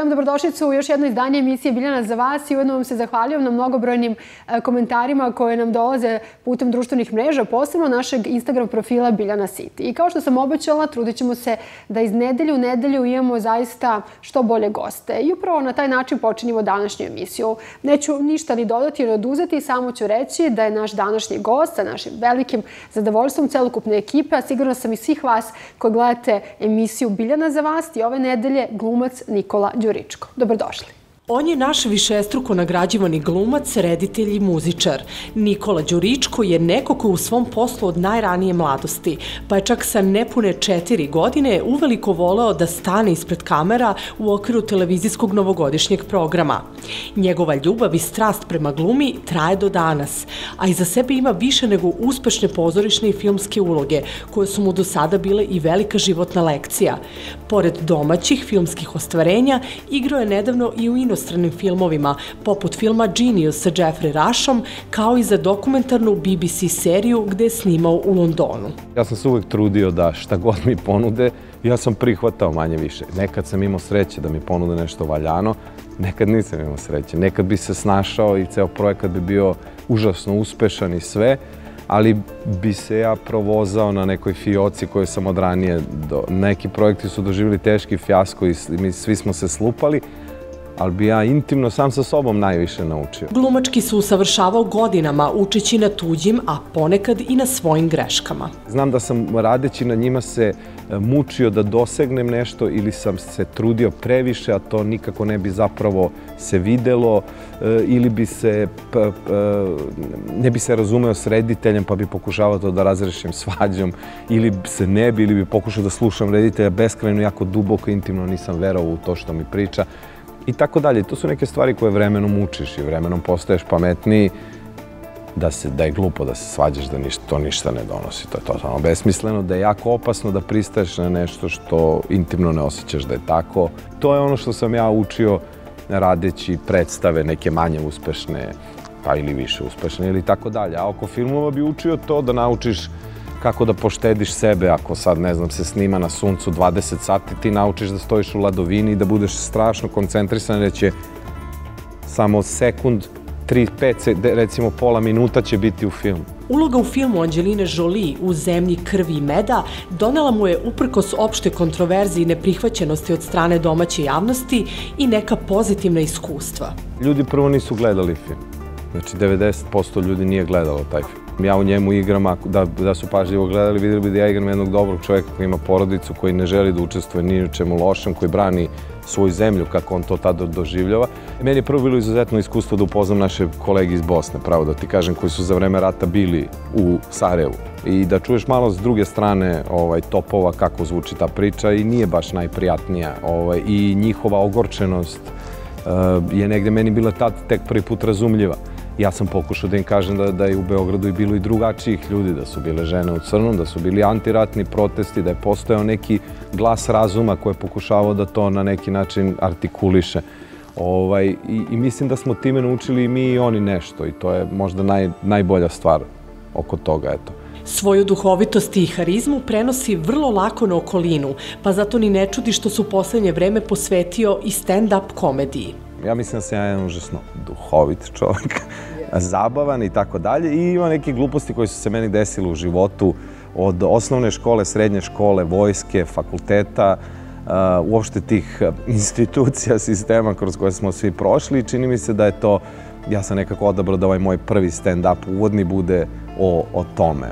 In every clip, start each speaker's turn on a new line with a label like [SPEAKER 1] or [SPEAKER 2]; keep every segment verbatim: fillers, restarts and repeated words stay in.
[SPEAKER 1] želim dobrodošlicu u još jedno izdanje emisije Biljana za vas i ujedno vam se zahvaljujem na mnogobrojnim komentarima koje nam dolaze putem društvenih mreža, posebno našeg Instagram profila Biljana City. I kao što sam obećala, trudit ćemo se da iz nedelju u nedelju imamo zaista što bolje goste. I upravo na taj način počinjemo današnju emisiju. Neću ništa ni dodati ni oduzeti, samo ću reći da je naš današnji gost sa našim velikim zadovoljstvom celokupne ekipe, a sigurno sam i svih vas koji gledate emisiju Biljana za vas i ove nedelje glumac Nikola Đuričko. Dobrodošli.
[SPEAKER 2] On je naš višestruko nagrađivani glumac, reditelj i muzičar. Nikola Đuričko je neko ko u svom poslu od najranije mladosti, pa je čak sa nepune četiri godine uveliko voleo da stane ispred kamera u okviru televizijskog novogodišnjeg programa. Njegova ljubav i strast prema glumi traje do danas, a iza sebe ima više nego uspešne pozorišne i filmske uloge, koje su mu do sada bile i velika životna lekcija. Pored domaćih filmskih ostvarenja, igrao je nedavno i u inostranim filmovima, poput filma Genius sa Jeffrey Rushom, kao i za dokumentarnu B B C seriju gde je snimao u Londonu.
[SPEAKER 3] Ja sam se uvek trudio da šta god mi ponude, ja sam prihvatao manje više. Nekad sam imao sreće da mi ponude nešto valjano, nekad nisam imao sreće. Nekad bi se snašao i ceo projekat bi bio užasno uspešan i sve, ali bi se ja provozao na nekoj fioci koju sam od ranije... Neki projekti su doživjeli teški fijasko i mi svi smo se slupali, ali bi ja intimno sam sa sobom najviše naučio.
[SPEAKER 2] Glumački se usavršavao godinama, učeći na tuđim, a ponekad i na svojim greškama.
[SPEAKER 3] Znam da sam radeći na njima se mučio da dosegnem nešto ili sam se trudio previše, a to nikako ne bi zapravo se videlo, ili bi se, ne bi se razumeo s rediteljem pa bi pokušavao to da razrešim svađom, ili se ne bi, ili bi pokušao da slušam reditelja beskrajno, jako duboko, intimno nisam verovao u to što mi priča. I tako dalje. To su neke stvari koje vremenom učiš i vremenom postaješ pametniji, da, se, da je glupo da se svađaš, da ništa, to ništa ne donosi. To je totalno besmisleno, da je jako opasno da pristaješ na nešto što intimno ne osjećaš da je tako. To je ono što sam ja učio radeći predstave neke manje uspešne, pa ili više uspešne ili tako dalje. A oko filmova bi učio to da naučiš kako da poštediš sebe, ako sad, ne znam, se snima na suncu dvadeset sati, ti naučiš da stojiš u ladovini i da budeš strašno koncentrisan, jer će samo sekund, tri, pet, recimo pola minuta će biti u filmu.
[SPEAKER 2] Uloga u filmu Anđeline Jolie u Zemlji krvi i meda donela mu je, uprkos opšte kontroverzi i neprihvaćenosti od strane domaće javnosti, i neka pozitivna iskustva.
[SPEAKER 3] Ljudi prvo nisu gledali film. Znači, devedeset posto ljudi nije gledalo taj film. Ja u njemu igram, da su pažljivo gledali, vidjeli bi da ja igram jednog dobrog čovjeka koji ima porodicu, koji ne želi da učestvuje ni u čemu lošem, koji brani svoju zemlju, kako on to tada doživljava. Meni je prvo bilo izuzetno iskustvo da upoznam naše kolege iz Bosne, pravo da ti kažem, koji su za vreme rata bili u Sarajevu. I da čuješ malo s druge strane topova kako zvuči ta priča i nije baš najprijatnija. I njihova ogorčenost je negde meni bila tad tek prvi put razumljiva. Ja sam pokušao da im kažem da je u Beogradu i bilo i drugačijih ljudi, da su bile žene u crnom, da su bili antiratni protesti, da je postojao neki glas razuma koji je pokušavao da to na neki način artikuliše. I mislim da smo time naučili i mi i oni nešto i to je možda najbolja stvar oko toga, eto.
[SPEAKER 2] Svoju duhovitost i harizmu prenosi vrlo lako na okolinu, pa zato ni ne čudi što su u poslednje vreme posvetio i stand-up komediji.
[SPEAKER 3] Ja mislim da sam ja jedan užasno duhovit čovjek, zabavan i tako dalje. I ima neke gluposti koje su se meni desile u životu od osnovne škole, srednje škole, vojske, fakulteta, uopšte tih institucija, sistema kroz koje smo svi prošli. I čini mi se da je to, ja sam nekako odabrao da ovaj moj prvi stand-up uvodni bude o tome,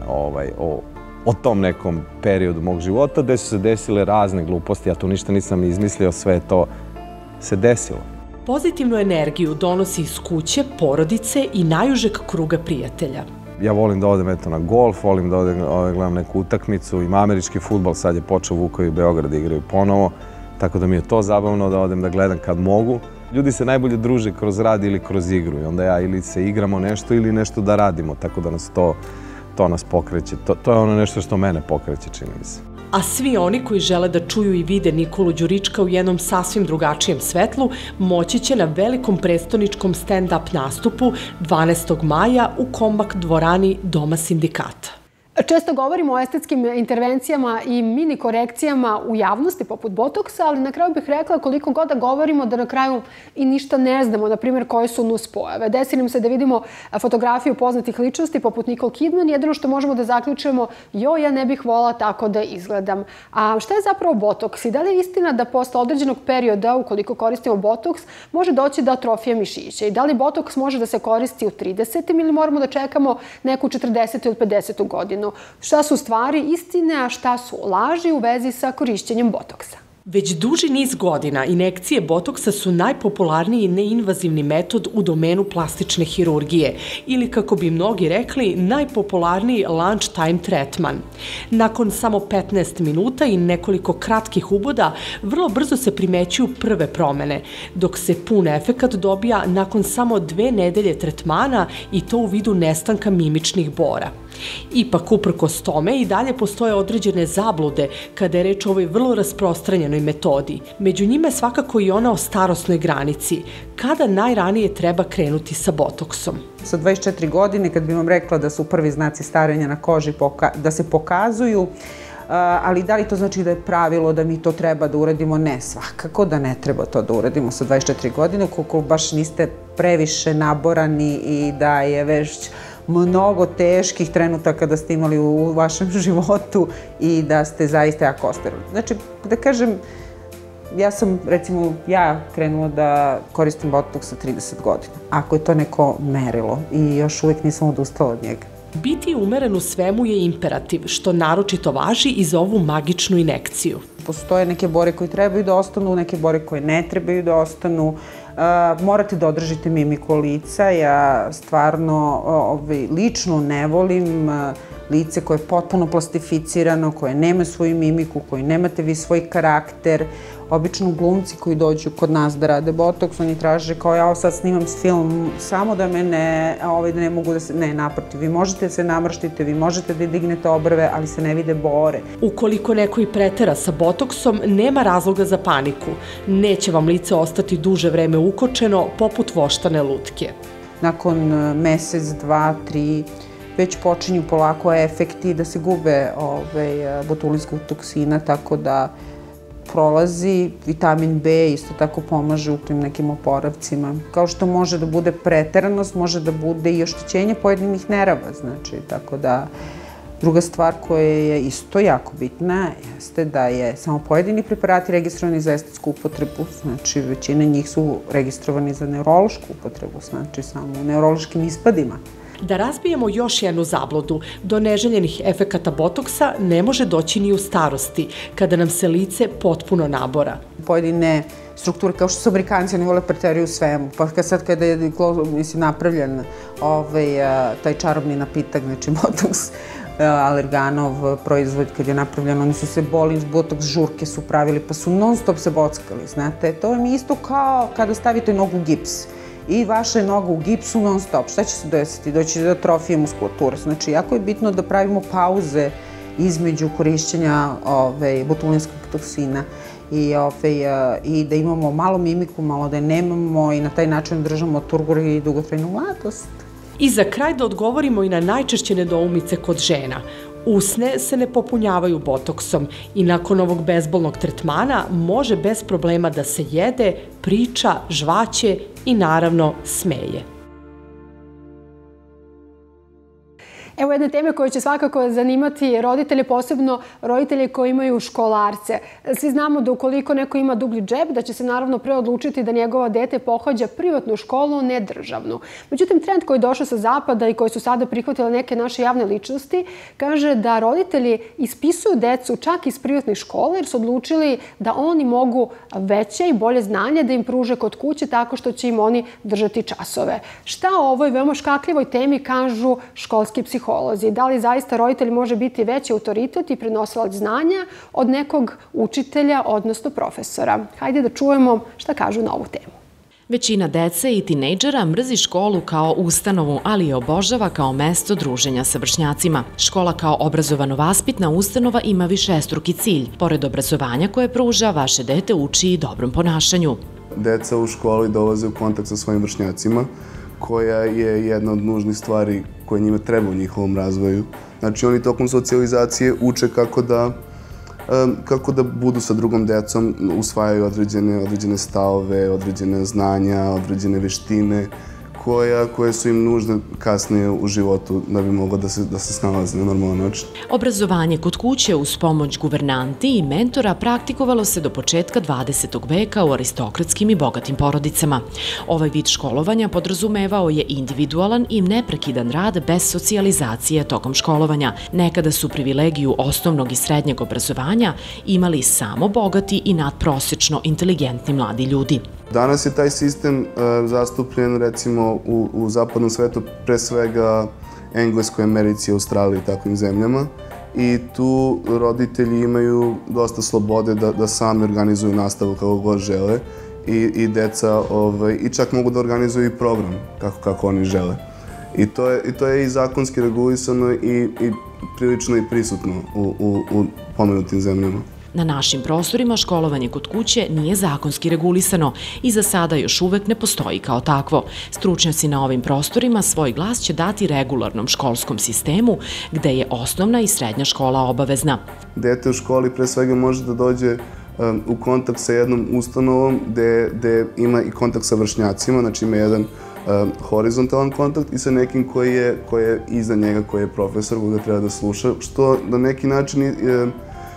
[SPEAKER 3] o tom nekom periodu mog života gde su se desile razne gluposti. Ja tu ništa nisam izmislio, sve to se desilo.
[SPEAKER 2] Pozitivnu energiju donosi iz kuće, porodice i najužeg kruga prijatelja.
[SPEAKER 3] Ja volim da odem na golf, volim da odem gledam neku utakmicu, ima američki fudbal, sad je počeo Vukovi i Beograd da igraju ponovo, tako da mi je to zabavno da odem da gledam kad mogu. Ljudi se najbolje druže kroz rad ili kroz igru i onda ja ili se igramo nešto ili nešto da radimo, tako da nas to nas pokreće. To je ono nešto što mene pokreće, čini mi se.
[SPEAKER 2] A svi oni koji žele da čuju i vide Nikolu Đurička u jednom sasvim drugačijem svetlu, moći će na velikom prestoničkom stand-up nastupu dvanaestog maja u Kombak dvorani Doma sindikata.
[SPEAKER 1] Često govorimo o estetskim intervencijama i mini korekcijama u javnosti, poput botoksa, ali na kraju bih rekla koliko god da govorimo da na kraju i ništa ne znamo, na primjer, koje su nuspojave. Desi nam se da vidimo fotografiju poznatih ličnosti, poput Nicole Kidman, jedino što možemo da zaključujemo, joj, ja ne bih volala tako da izgledam. A šta je zapravo botoks? I da li je istina da posle određenog perioda, ukoliko koristimo botoks, može doći do atrofije mišića? I da li botoks može da se koristi u tridesetim ili moramo da čekamo neku četrdesetu ili pedesetu godinu? Šta su stvari istine, a šta su laži u vezi sa korišćenjem botoksa?
[SPEAKER 2] Već duži niz godina injekcije botoksa su najpopularniji neinvazivni metod u domenu plastične hirurgije ili, kako bi mnogi rekli, najpopularniji lunch time tretman. Nakon samo petnaest minuta i nekoliko kratkih uboda, vrlo brzo se primećuju prve promene, dok se pun efekat dobija nakon samo dve nedelje tretmana i to u vidu nestanka mimičnih bora. Ipak, uprkos tome, i dalje postoje određene zablude kada je reč o ovoj vrlo rasprostranjenoj metodi. Među njima je svakako i ona o starosnoj granici. Kada najranije treba krenuti sa botoksom?
[SPEAKER 4] Sa dvadeset četiri godine, kad bi vam rekla da su prvi znaci starenja na koži da se pokazuju, ali da li to znači da je pravilo da mi to treba da uradimo? Ne, svakako da ne treba to da uradimo sa dvadeset četiri godine, koliko baš niste previše naborani i da je već mnogo teških trenutaka da ste imali u vašem životu i da ste zaista jako osterili. Znači, da kažem, ja sam, recimo, ja krenula da koristim botoks sa trideset godina. Ako je to neko merilo i još uvijek nisam odustala od njega.
[SPEAKER 2] Biti umeren u svemu je imperativ, što naročito važi i za ovu magičnu injekciju.
[SPEAKER 4] Postoje neke bore koje trebaju da ostanu, neke bore koje ne trebaju da ostanu. Morate da održite mimiku lica. Ja stvarno lično ne volim lice koje je potpuno plastificirano, koje nema svoju mimiku, koje nemate vi svoj karakter. Obično glumci koji dođu kod nas da rade botoks, oni traže kao ja sad snimam film samo da me ne, da ne mogu da se, ne, naprotiv, vi možete da se namrštite, vi možete da dignete obrve, ali se ne vide bore.
[SPEAKER 2] Ukoliko neko i pretera sa botoksom, nema razloga za paniku. Neće vam lice ostati duže vreme ukočeno, poput voštane lutke.
[SPEAKER 4] Nakon mesec, dva, tri, već počinju polako efekti da se gube botulinskog toksina, tako da prolazi. Vitamin B isto tako pomaže u tim nekim oporavcima. Kao što može da bude preteranost, može da bude i oštećenje pojedinih nerava, znači, tako da druga stvar koja je isto jako bitna jeste da je samo pojedini preparati registrovani za estetsku upotrebu, znači većina njih su registrovani za neurološku upotrebu, znači samo u neurološkim ispadima.
[SPEAKER 2] Da razbijemo još jednu zabludu, do neželjenih efekata botoksa ne može doći ni u starosti, kada nam se lice potpuno nabora.
[SPEAKER 4] Pojedine strukture, kao što su Amerikanci, oni vole preteriju svemu, pa sad kada je napravljen taj čarobni napitak, znači botoks, Allerganov proizvod kad je napravljen, oni su se bolili, botoks žurke su pravili, pa su non stop se bockali, znate. To je isto kao kada stavite nogu u gips i vaša noga u gipsu non stop. Šta će se desiti? Doći do atrofije muskulature. Znači, jako je bitno da pravimo pauze između korišćenja botulinskog toksina i da imamo malo mimiku, malo da je nemamo i na taj način držamo turgor i dugotrajnu mladost.
[SPEAKER 2] I za kraj da odgovorimo i na najčešće nedoumice kod žena. Usne se ne popunjavaju botoksom i nakon ovog bezbolnog tretmana može bez problema da se jede, priča, žvaće i naravno smeje.
[SPEAKER 1] Evo jedne teme koje će svakako zanimati roditelje, posebno roditelje koji imaju školarce. Svi znamo da ukoliko neko ima dublji džep, da će se naravno pre odlučiti da njegovo dete pohađa privatnu školu, ne državnu. Međutim, trend koji je došao sa zapada i koji su sada prihvatile neke naše javne ličnosti, kaže da roditelji ispisuju decu čak iz privatnih škola jer su odlučili da oni mogu veće i bolje znanje da im pruže kod kuće tako što će im oni držati časove. Šta o ovoj veoma škakljivoj temi kažu školski psiholozi? Da li zaista roditelj može biti veći autoritet i prenosilac znanja od nekog učitelja, odnosno profesora? Hajde da čujemo šta kažu na ovu temu.
[SPEAKER 5] Većina dece i tinejdžera mrzi školu kao ustanovu, ali je obožava kao mesto druženja sa vršnjacima. Škola kao obrazovano-vaspitna ustanova ima višestruki cilj. Pored obrazovanja koje pruža, vaše dete uči i dobrom ponašanju.
[SPEAKER 6] Deca u školi dolaze u kontakt sa svojim vršnjacima, koja je jedna od nužnih stvari koje njima treba u njihovom razvoju. Znači oni tokom socijalizacije uče kako da kako da budu sa drugom decom, usvajaju određene, određene stavove, određene znanja, određene veštine koja, koje su im nužne kasnije u životu da bi moglo da se, da se snalaze na normalan način.
[SPEAKER 5] Obrazovanje kod kuće uz pomoć guvernanti i mentora praktikovalo se do početka dvadesetog veka u aristokratskim i bogatim porodicama. Ovaj vid školovanja podrazumevao je individualan i neprekidan rad bez socijalizacije tokom školovanja. Nekada su privilegiju osnovnog i srednjeg obrazovanja imali samo bogati i nadprosečno inteligentni mladi ljudi.
[SPEAKER 6] Danas je taj sistem zastupljen recimo u, u zapadnom svetu, pre svega Engleskoj, Americi, Australiji i takvim zemljama. I tu roditelji imaju dosta slobode da, da sami organizuju nastavu kako god žele i, i deca ovaj, i čak mogu da organizuju i program kako, kako oni žele. I to je i, to je i zakonski regulisano i, i prilično i prisutno u, u, u pomenutim zemljama.
[SPEAKER 5] Na našim prostorima školovanje kod kuće nije zakonski regulisano i za sada još uvek ne postoji kao takvo. Stručnjaci na ovim prostorima svoj glas će dati regularnom školskom sistemu gde je osnovna i srednja škola obavezna.
[SPEAKER 6] Dete u školi pre svega može da dođe um, u kontakt sa jednom ustanovom gde, gde ima i kontakt sa vršnjacima, znači ima jedan um, horizontalan kontakt i sa nekim koji je, koji je iza njega, koji je profesor, koga treba da sluša, što na neki način je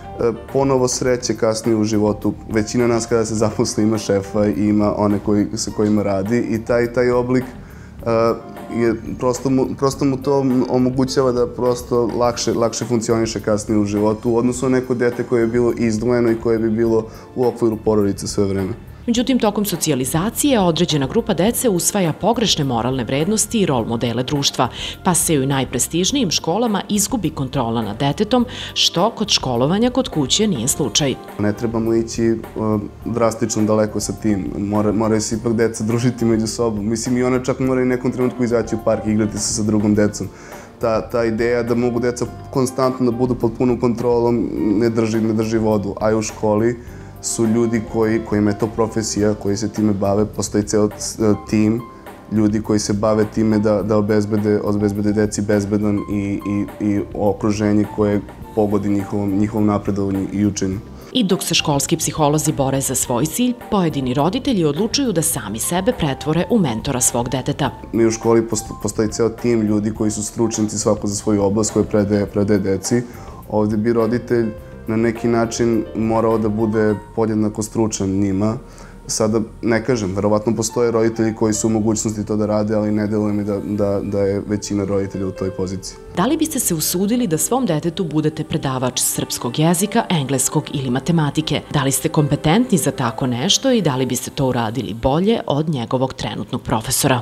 [SPEAKER 6] ponovo sreće kasnije u životu. Većina nas kada se zaposli ima šefa i ima one koji, sa kojima radi i taj, taj oblik uh, je, prosto, mu, prosto mu to omogućava da prosto lakše, lakše funkcioniše kasnije u životu u odnosu na neko dete koje je bilo izdvojeno i koje bi bilo u okviru porodice sve vreme.
[SPEAKER 5] Međutim, tokom socijalizacije određena grupa dece usvaja pogrešne moralne vrednosti i rol modele društva, pa se i u najprestižnijim školama izgubi kontrola nad detetom, što kod školovanja kod kuće nije slučaj.
[SPEAKER 6] Ne trebamo ići uh, drastično daleko sa tim. Mora, moraju se ipak deca družiti među sobom. Mislim, i ona čak mora i nekom trenutku izaći u park i igrati se sa drugom decom. Ta, ta ideja da mogu deca konstantno da budu pod punom kontrolom ne drži, ne drži vodu, a i u školi su ljudi koji, kojima je to profesija, koji se time bave, postoji ceo tim ljudi koji se bave time da, da obezbede, obezbede deci bezbedan i, i, i okruženje koje pogodi njihovom, njihovom napredovanju i učenju.
[SPEAKER 5] I dok se školski psiholozi bore za svoj cilj, pojedini roditelji odlučuju da sami sebe pretvore u mentora svog deteta.
[SPEAKER 6] Mi u školi postoji ceo tim ljudi koji su stručnici svako za svoju oblast koje predaje, predaje deci. Ovde bi roditelj na neki način morao da bude podjednako stručan njima. Sada ne kažem, verovatno postoje roditelji koji su u mogućnosti to da rade, ali ne deluje mi da, da, da je većina roditelja u toj poziciji.
[SPEAKER 5] Da li biste se usudili da svom detetu budete predavač srpskog jezika, engleskog ili matematike? Da li ste kompetentni za tako nešto i da li biste to uradili bolje od njegovog trenutnog profesora?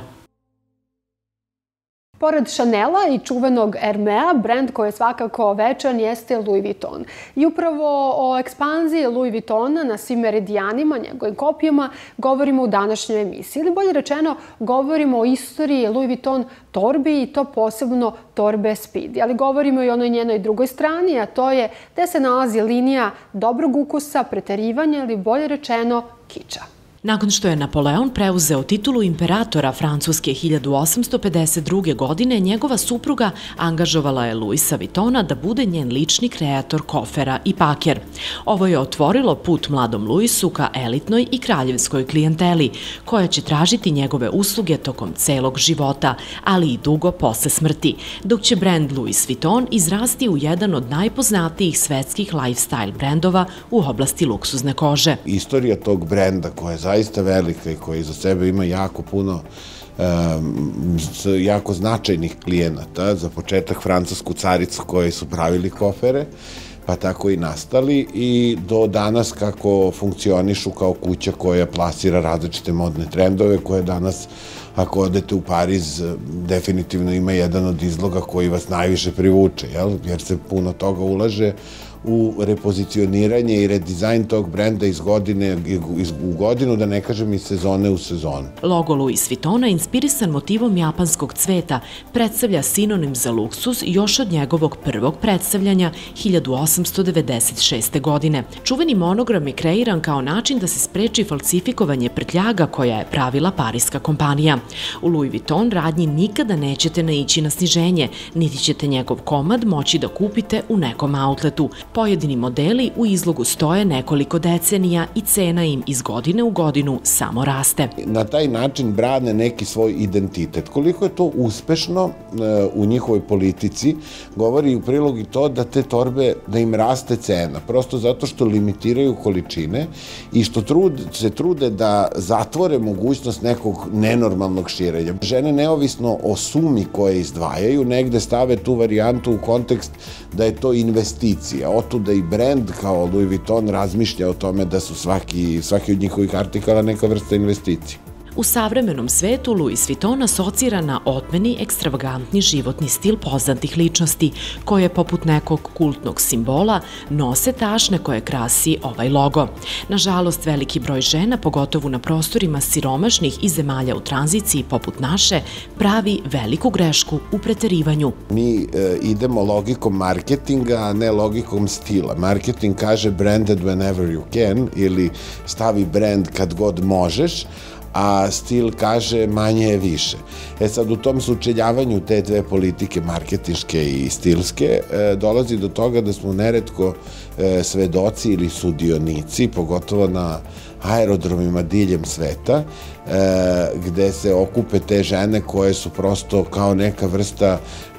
[SPEAKER 1] Pored Chanela i čuvenog Hermea, brend koji je svakako večan jeste Louis Vuitton. I upravo o ekspanziji Louis Vuittona na svim meridijanima, njegovim kopijama, govorimo u današnjoj emisiji. Ili bolje rečeno, govorimo o istoriji Louis Vuitton torbi i to posebno torbe Speedy. Ali govorimo i o onoj njenoj drugoj strani, a to je gde se nalazi linija dobrog ukusa, preterivanja ili bolje rečeno kiča.
[SPEAKER 5] Nakon što je Napoleon preuzeo titulu imperatora Francuske hiljadu osamsto pedeset druge. godine, njegova supruga angažovala je Louisa Vuittona da bude njen lični kreator kofera i paker. Ovo je otvorilo put mladom Louisu ka elitnoj i kraljevskoj klijenteli, koja će tražiti njegove usluge tokom celog života, ali i dugo posle smrti, dok će brend Louis Vuitton izrasti u jedan od najpoznatijih svetskih lifestyle brendova u oblasti luksuzne kože.
[SPEAKER 7] Istorija tog brenda koja je zaista velika i koja iza sebe ima jako puno jako značajnih klijenata, za početak francusku caricu koji su pravili kofere, pa tako i nastali, i do danas kako funkcionišu kao kuća koja plasira različite modne trendove, koje danas, ako odete u Pariz, definitivno ima jedan od izloga koji vas najviše privuče, jer se puno toga ulaže u repozicioniranje i redizajn tog brenda iz godine u godinu, da ne kažem iz sezone u sezonu.
[SPEAKER 5] Logo Louis Vuittona, inspirisan motivom japanskog cveta, predstavlja sinonim za luksuz još od njegovog prvog predstavljanja hiljadu osamsto devedeset šeste. godine. Čuveni monogram je kreiran kao način da se spreči falsifikovanje prtljaga koja je pravila pariska kompanija. U Louis Vuitton radnji nikada nećete naići na sniženje, niti ćete njegov komad moći da kupite u nekom outletu. Pojedini modeli u izlogu stoje nekoliko decenija i cena im iz godine u godinu samo raste.
[SPEAKER 7] Na taj način brane neki svoj identitet. Koliko je to uspešno u njihovoj politici, govori u prilog i to da te torbe, da im raste cena, prosto zato što limitiraju količine i što se trude da zatvore mogućnost nekog nenormalnog širenja. Žene, neovisno o sumi koje izdvajaju, negde stave tu varijantu u kontekst da je to investicija. Otuda i brend kao Louis Vuitton razmišlja o tome da su svaki, svaki od njihovih artikala neka vrsta investicije.
[SPEAKER 5] U savremenom svetu Louis Vuitton asocira na otmeni, ekstravagantni životni stil poznatih ličnosti, koje poput nekog kultnog simbola nose tašne koje krasi ovaj logo. Nažalost, veliki broj žena, pogotovo na prostorima siromašnih i zemalja u tranziciji poput naše, pravi veliku grešku u preterivanju.
[SPEAKER 7] Mi e, idemo logikom marketinga, a ne logikom stila. Marketing kaže branded whenever you can ili stavi brand kad god možeš, a stil kaže manje je više. E sad, u tom sučeljavanju te dve politike, marketinške i stilske, dolazi do toga da smo neretko svedoci ili sudionici, pogotovo na aerodromima diljem sveta, gde se okupe te žene koje su prosto kao neka vrsta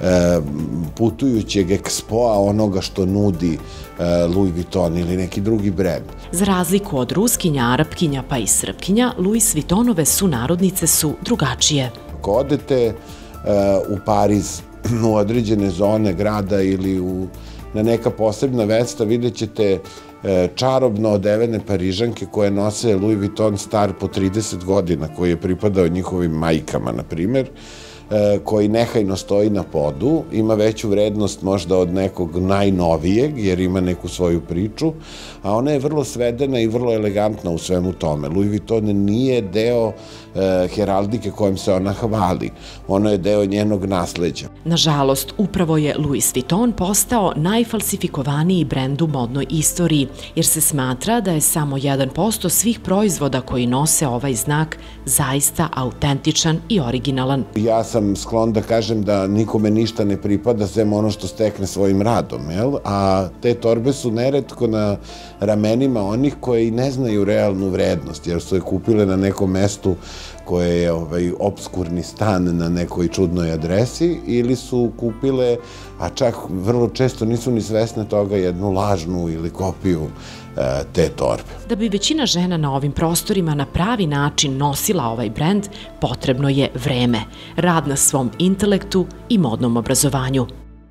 [SPEAKER 7] putujućeg ekspoa onoga što nudi Louis Vuitton ili neki drugi brend.
[SPEAKER 5] Za razliku od Ruskinja, Arapkinja pa i Srpkinja, Louis Vuittonove sunarodnice su drugačije.
[SPEAKER 7] Ako odete u Pariz, u određene zone grada ili na neka posebna mesta, vidjet ćete čarobno odevene Parižanke koje nose Louis Vuitton star po trideset godina, koji je pripadao njihovim majkama, na primer, koji nehajno stoji na podu, ima veću vrednost možda od nekog najnovijeg, jer ima neku svoju priču, a ona je vrlo svedena i vrlo elegantna u svemu tome. Louis Vuitton nije deo heraldike kojom se ona hvali. Ono je deo njenog nasleđa.
[SPEAKER 5] Nažalost, upravo je Louis Vuitton postao najfalsifikovaniji brend u modnoj istoriji, jer se smatra da je samo jedan posto svih proizvoda koji nose ovaj znak zaista autentičan i originalan.
[SPEAKER 7] Ja sam sklon da kažem da nikome ništa ne pripada sem ono što stekne svojim radom, jel? A te torbe su neretko na ramenima onih koji ne znaju realnu vrednost, jer su je kupile na nekom mestu koje je ovaj, obskurni stan na nekoj čudnoj adresi, ili su kupile, a čak vrlo često nisu ni svesne toga, jednu lažnu ili kopiju e, te torbe.
[SPEAKER 5] Da bi većina žena na ovim prostorima na pravi način nosila ovaj brend, potrebno je vreme, rad na svom intelektu i modnom obrazovanju.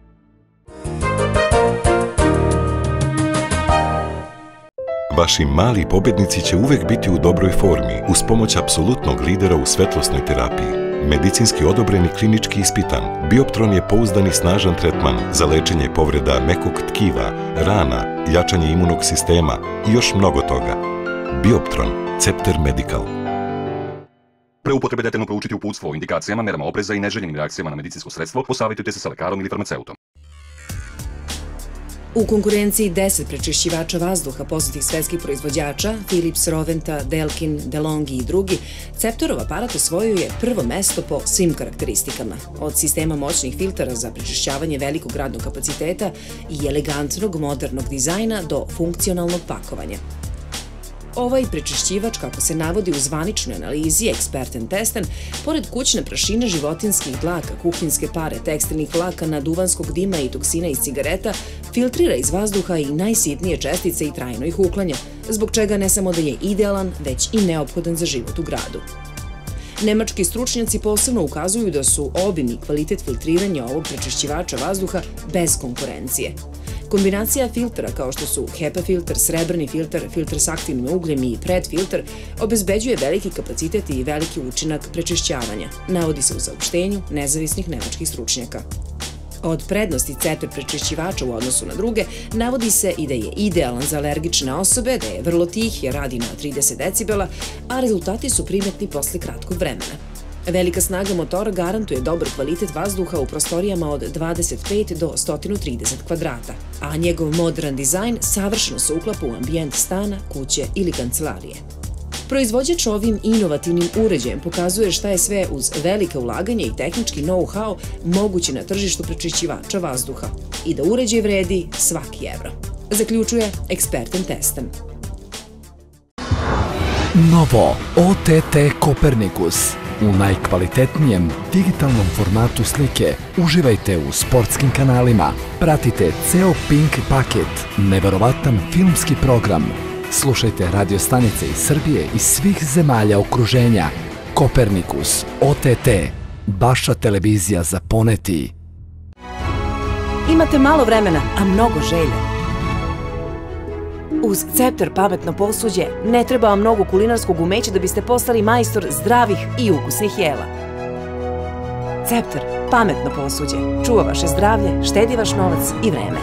[SPEAKER 8] Vaši mali pobednici će uvek biti u dobroj formi uz pomoć apsolutnog lidera u svetlosnoj terapiji. Medicinski odobreni, klinički ispitan, Bioptron je pouzdani snažan tretman za lečenje povreda mekog tkiva, rana, jačanje imunog sistema i još mnogo toga. Bioptron, Cepter Medical.
[SPEAKER 9] Pre upotrebe detaljno proučiti uputstvo o indikacijama, merama opreza i neželjenim reakcijama na medicinsko sredstvo, posavitujte se sa lekarom ili farmaceutom.
[SPEAKER 10] U konkurenciji deset prečišćivača vazduha poznatih svetskih proizvođača, Philips, Roventa, Delkin, DeLonghi i drugi, Ceptorov aparat osvojio je prvo mesto po svim karakteristikama. Od sistema moćnih filtera za prečišćavanje velikog radnog kapaciteta i elegantnog modernog dizajna do funkcionalnog pakovanja. Ovaj prečišćivač, kako se navodi u zvaničnoj analizi Expert and Testen, pored kućne prašine, životinskih dlaka, kuhinjske pare, tekstilnih vlakana, duvanskog dima i toksina iz cigareta, filtrira iz vazduha i najsitnije čestice i trajno ih uklanja, zbog čega ne samo da je idealan, već i neophodan za život u gradu. Nemački stručnjaci posebno ukazuju da su obim i kvalitet filtriranja ovog prečišćivača vazduha bez konkurencije. Kombinacija filtera kao što su HEPA filter, srebrni filter, filter s aktivnim ugljem i pred filter obezbeđuje veliki kapacitet i veliki učinak prečišćavanja, navodi se u saopštenju nezavisnih nemačkih stručnjaka. Od prednosti Cepter prečišćivača u odnosu na druge navodi se i da je idealan za alergične osobe, da je vrlo tih jer radi na trideset decibela, a rezultati su primetni posle kratkog vremena. Velika snaga motora garantuje dobar kvalitet vazduha u prostorijama od dvadeset pet do sto trideset kvadrata, a njegov modern dizajn savršeno se uklapa u ambijent stana, kuće ili kancelarije. Proizvođač ovim inovativnim uređajem pokazuje šta je sve uz velika ulaganja i tehnički know-how moguće na tržištu prečišćivača vazduha i da uređaj vredi svaki evro. Zaključuje eksperten testem.
[SPEAKER 11] Novo O T T Kopernikus. U najkvalitetnijem digitalnom formatu slike uživajte u sportskim kanalima. Pratite ceo Pink paket, neverovatan filmski program. Slušajte radio stanice iz Srbije i svih zemalja okruženja. Kopernikus, O T T, vaša televizija za poneti.
[SPEAKER 12] Imate malo vremena, a mnogo želja. Uz Cepter pametno posuđe ne treba vam mnogo kulinarskog umeća da biste postali majstor zdravih i ukusnih jela. Cepter, pametno posuđe, čuva vaše zdravlje, štedi vaš novac i vreme.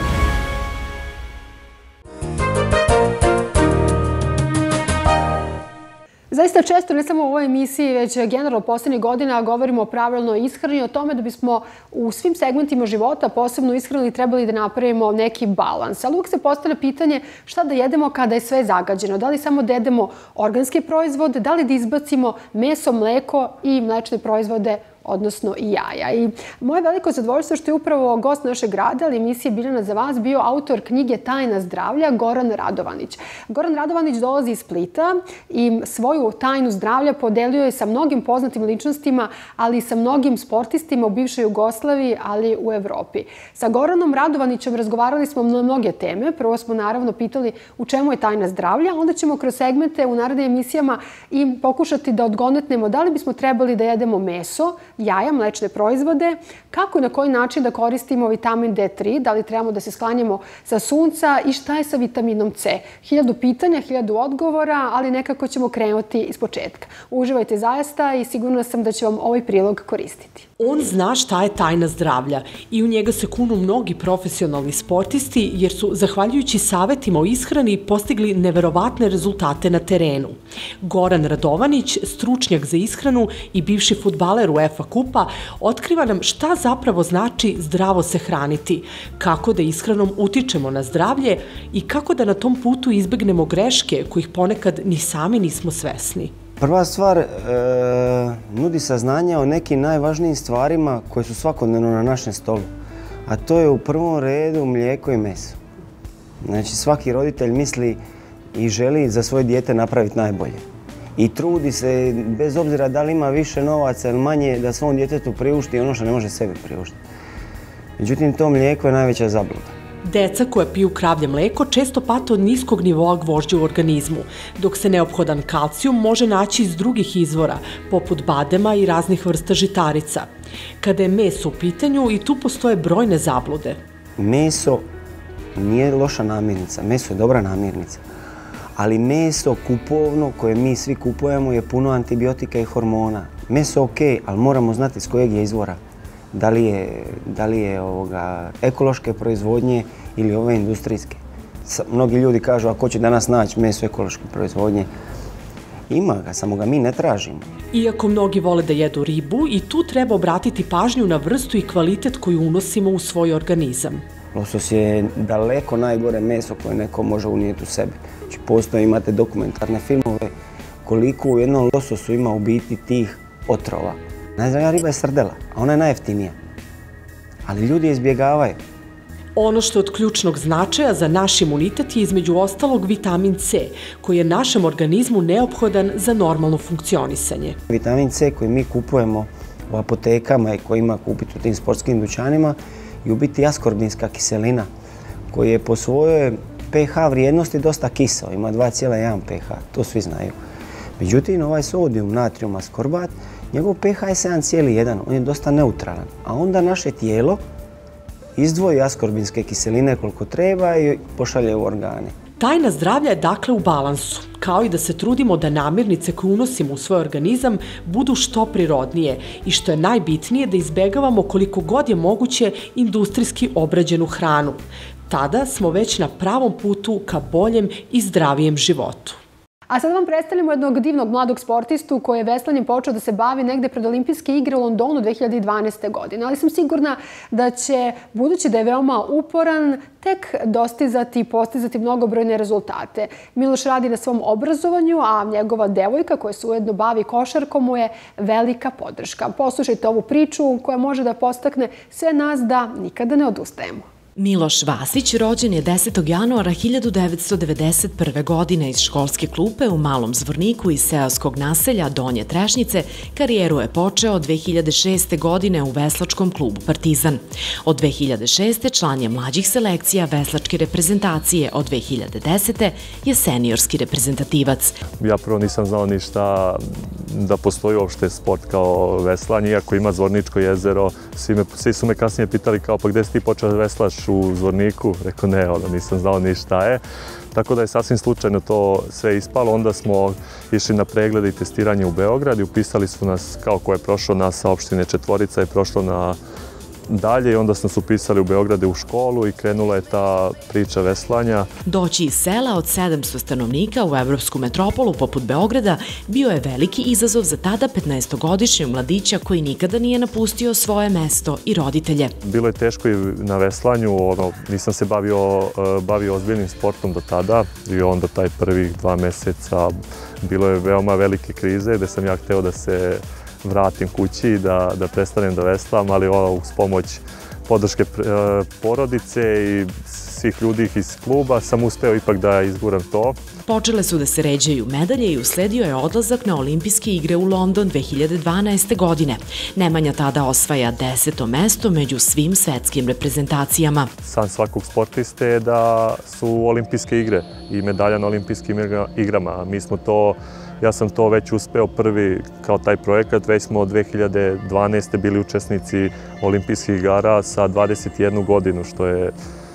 [SPEAKER 1] Zaista često, ne samo u ovoj emisiji, već generalno poslednjih godina govorimo o pravilnoj ishrani, o tome da bismo u svim segmentima života, posebno ishrani, trebali da napravimo neki balans. Ali uvijek se postavlja pitanje šta da jedemo kada je sve zagađeno. Da li samo da jedemo organske proizvode, da li da izbacimo meso, mleko i mlečne proizvode, odnosno i jaja. I moje veliko zadovoljstvo što je upravo gost našeg grada, ali emisije Biljana za vas, bio autor knjige Tajna zdravlja, Goran Radovanić. Goran Radovanić dolazi iz Splita i svoju tajnu zdravlja podelio je sa mnogim poznatim ličnostima, ali i sa mnogim sportistima u bivšoj Jugoslaviji, ali u Evropi. Sa Goranom Radovanićem razgovarali smo na mnoge teme. Prvo smo naravno pitali u čemu je tajna zdravlja, onda ćemo kroz segmente u narednim emisijama i pokušati da odgonetnemo da li bismo trebali da jedemo meso, jaja, mlečne proizvode, kako i na koji način da koristimo vitamin D tri, da li trebamo da se sklanjamo sa sunca i šta je sa vitaminom C. Hiljadu pitanja, hiljadu odgovora, ali nekako ćemo krenuti iz početka. Uživajte zaista i sigurna sam da će vam ovaj prilog koristiti.
[SPEAKER 2] On zna šta je tajna zdravlja i u njega se kunu mnogi profesionalni sportisti jer su, zahvaljujući savetima o ishrani, postigli neverovatne rezultate na terenu. Goran Radovanić, stručnjak za ishranu i bivši fudbaler UEFA kupa, otkriva nam šta zapravo znači zdravo se hraniti, kako da ishranom utičemo na zdravlje i kako da na tom putu izbegnemo greške kojih ponekad ni sami nismo svesni.
[SPEAKER 13] Prva stvar, nudi saznanja o nekim najvažnijim stvarima koje su svakodnevno na našem stolu. A to je u prvom redu mlijeko i meso. Znači svaki roditelj misli i želi za svoje dijete napraviti najbolje. I trudi se, bez obzira da li ima više novaca ili manje, da svom djetetu priušti ono što ne može sebi priuštiti. Međutim, to mlijeko je najveća zabluda.
[SPEAKER 2] Deca koja piju kravlje mleko često pate od niskog nivoa gvožđa u organizmu, dok se neophodan kalcijum može naći iz drugih izvora, poput badema i raznih vrsta žitarica. Kada je meso u pitanju, i tu postoje brojne zablude.
[SPEAKER 13] Meso nije loša namirnica, meso je dobra namirnica. Ali meso kupovno koje mi svi kupujemo je puno antibiotika i hormona. Meso ok, ali moramo znati s kojeg je izvora. Da li je, da li je ovoga, ekološke proizvodnje ili ove industrijske. Mnogi ljudi kažu, a ko će danas naći meso ekološke proizvodnje? Ima ga, samo ga mi ne tražimo.
[SPEAKER 2] Iako mnogi vole da jedu ribu, i tu treba obratiti pažnju na vrstu i kvalitet koju unosimo u svoj organizam.
[SPEAKER 13] Losos je daleko najgore meso koje neko može unijeti u sebi. Znači, postoje, imate dokumentarne filmove koliko u jednom lososu ima u biti tih otrova. Najzdravija riba je srdela, a ona je najjeftinija. Ali ljudi je izbjegavaju.
[SPEAKER 2] Ono što je od ključnog značaja za naš imunitet je između ostalog vitamin C, koji je našem organizmu neophodan za normalno funkcionisanje.
[SPEAKER 13] Vitamin C koji mi kupujemo u apotekama i koji ima kupiti u tim sportskim dućanima je u biti askorbinska kiselina, koji je po svojoj pH vrijednosti dosta kiseo, ima dva zarez jedan pH, to svi znaju. Međutim, ovaj sodijum, natrium, askorbat, njegov pH je sedam zarez jedan, on je dosta neutralan. A onda naše tijelo izdvoji askorbinske kiseline koliko treba i pošalje u organe.
[SPEAKER 2] Tajna zdravlja je dakle u balansu, kao i da se trudimo da namirnice koje unosimo u svoj organizam budu što prirodnije i što je najbitnije da izbegavamo koliko god je moguće industrijski obrađenu hranu. Tada smo već na pravom putu ka boljem i zdravijem životu.
[SPEAKER 1] A sad vam predstavljamo jednog divnog mladog sportistu koji je veslanjem počeo da se bavi negde pred Olimpijske igre u Londonu dve hiljade dvanaeste. godine. Ali sam sigurna da će, budući da je veoma uporan, tek dostizati i postizati mnogobrojne rezultate. Miloš radi na svom obrazovanju, a njegova devojka koja se ujedno bavi košarkom mu je velika podrška. Poslušajte ovu priču koja može da podstakne sve nas da nikada ne odustajemo.
[SPEAKER 5] Miloš Vasić rođen je desetog januara hiljadu devetsto devedeset prve. godine iz školske klupe u Malom Zvorniku iz seoskog naselja Donje Trešnjice. Karijeru je počeo dve hiljade šeste. godine u veslačkom klubu Partizan. Od dve hiljade šeste. član je mlađih selekcija veslačke reprezentacije, od dve hiljade desete. je seniorski reprezentativac.
[SPEAKER 14] Ja prvo nisam znao ništa da postoji uopšte sport kao veslanje, iako ima Zvorničko jezero. Svi, me, svi su me kasnije pitali kao pa gde si ti počeo da veslaš u Zvorniku? Rekao ne, ono, nisam znao ni šta je. Tako da je sasvim slučajno to sve ispalo. Onda smo išli na preglede i testiranje u Beograd i upisali su nas, kao ko je prošlo nas sa opštine Četvorica je prošlo na dalje i onda smo se upisali u Beograde u školu i krenula je ta priča veslanja.
[SPEAKER 5] Doći iz sela od sedamsto stanovnika u evropsku metropolu poput Beograda bio je veliki izazov za tada petnaestogodišnjeg mladića koji nikada nije napustio svoje mesto i roditelje.
[SPEAKER 14] Bilo je teško i na veslanju, ono, nisam se bavio, bavio ozbiljnim sportom do tada i onda taj prvih dva meseca bilo je veoma velike krize gde sam ja hteo da se vratim kući i da, da prestanem da veslam, ali ovo uz pomoć podrške porodice i svih ljudi iz kluba sam uspeo ipak da izguram to.
[SPEAKER 5] Počele su da se ređaju medalje i usledio je odlazak na Olimpijske igre u London dve hiljade dvanaeste. godine. Nemanja tada osvaja deseto mesto među svim svetskim reprezentacijama.
[SPEAKER 14] San svakog sportiste je da su Olimpijske igre i medalja na Olimpijskim igrama. Mi smo to Ja sam to već uspeo prvi kao taj projekat, već smo od dve hiljade dvanaeste. bili učesnici Olimpijskih igara sa dvadeset jednu godinu, što je,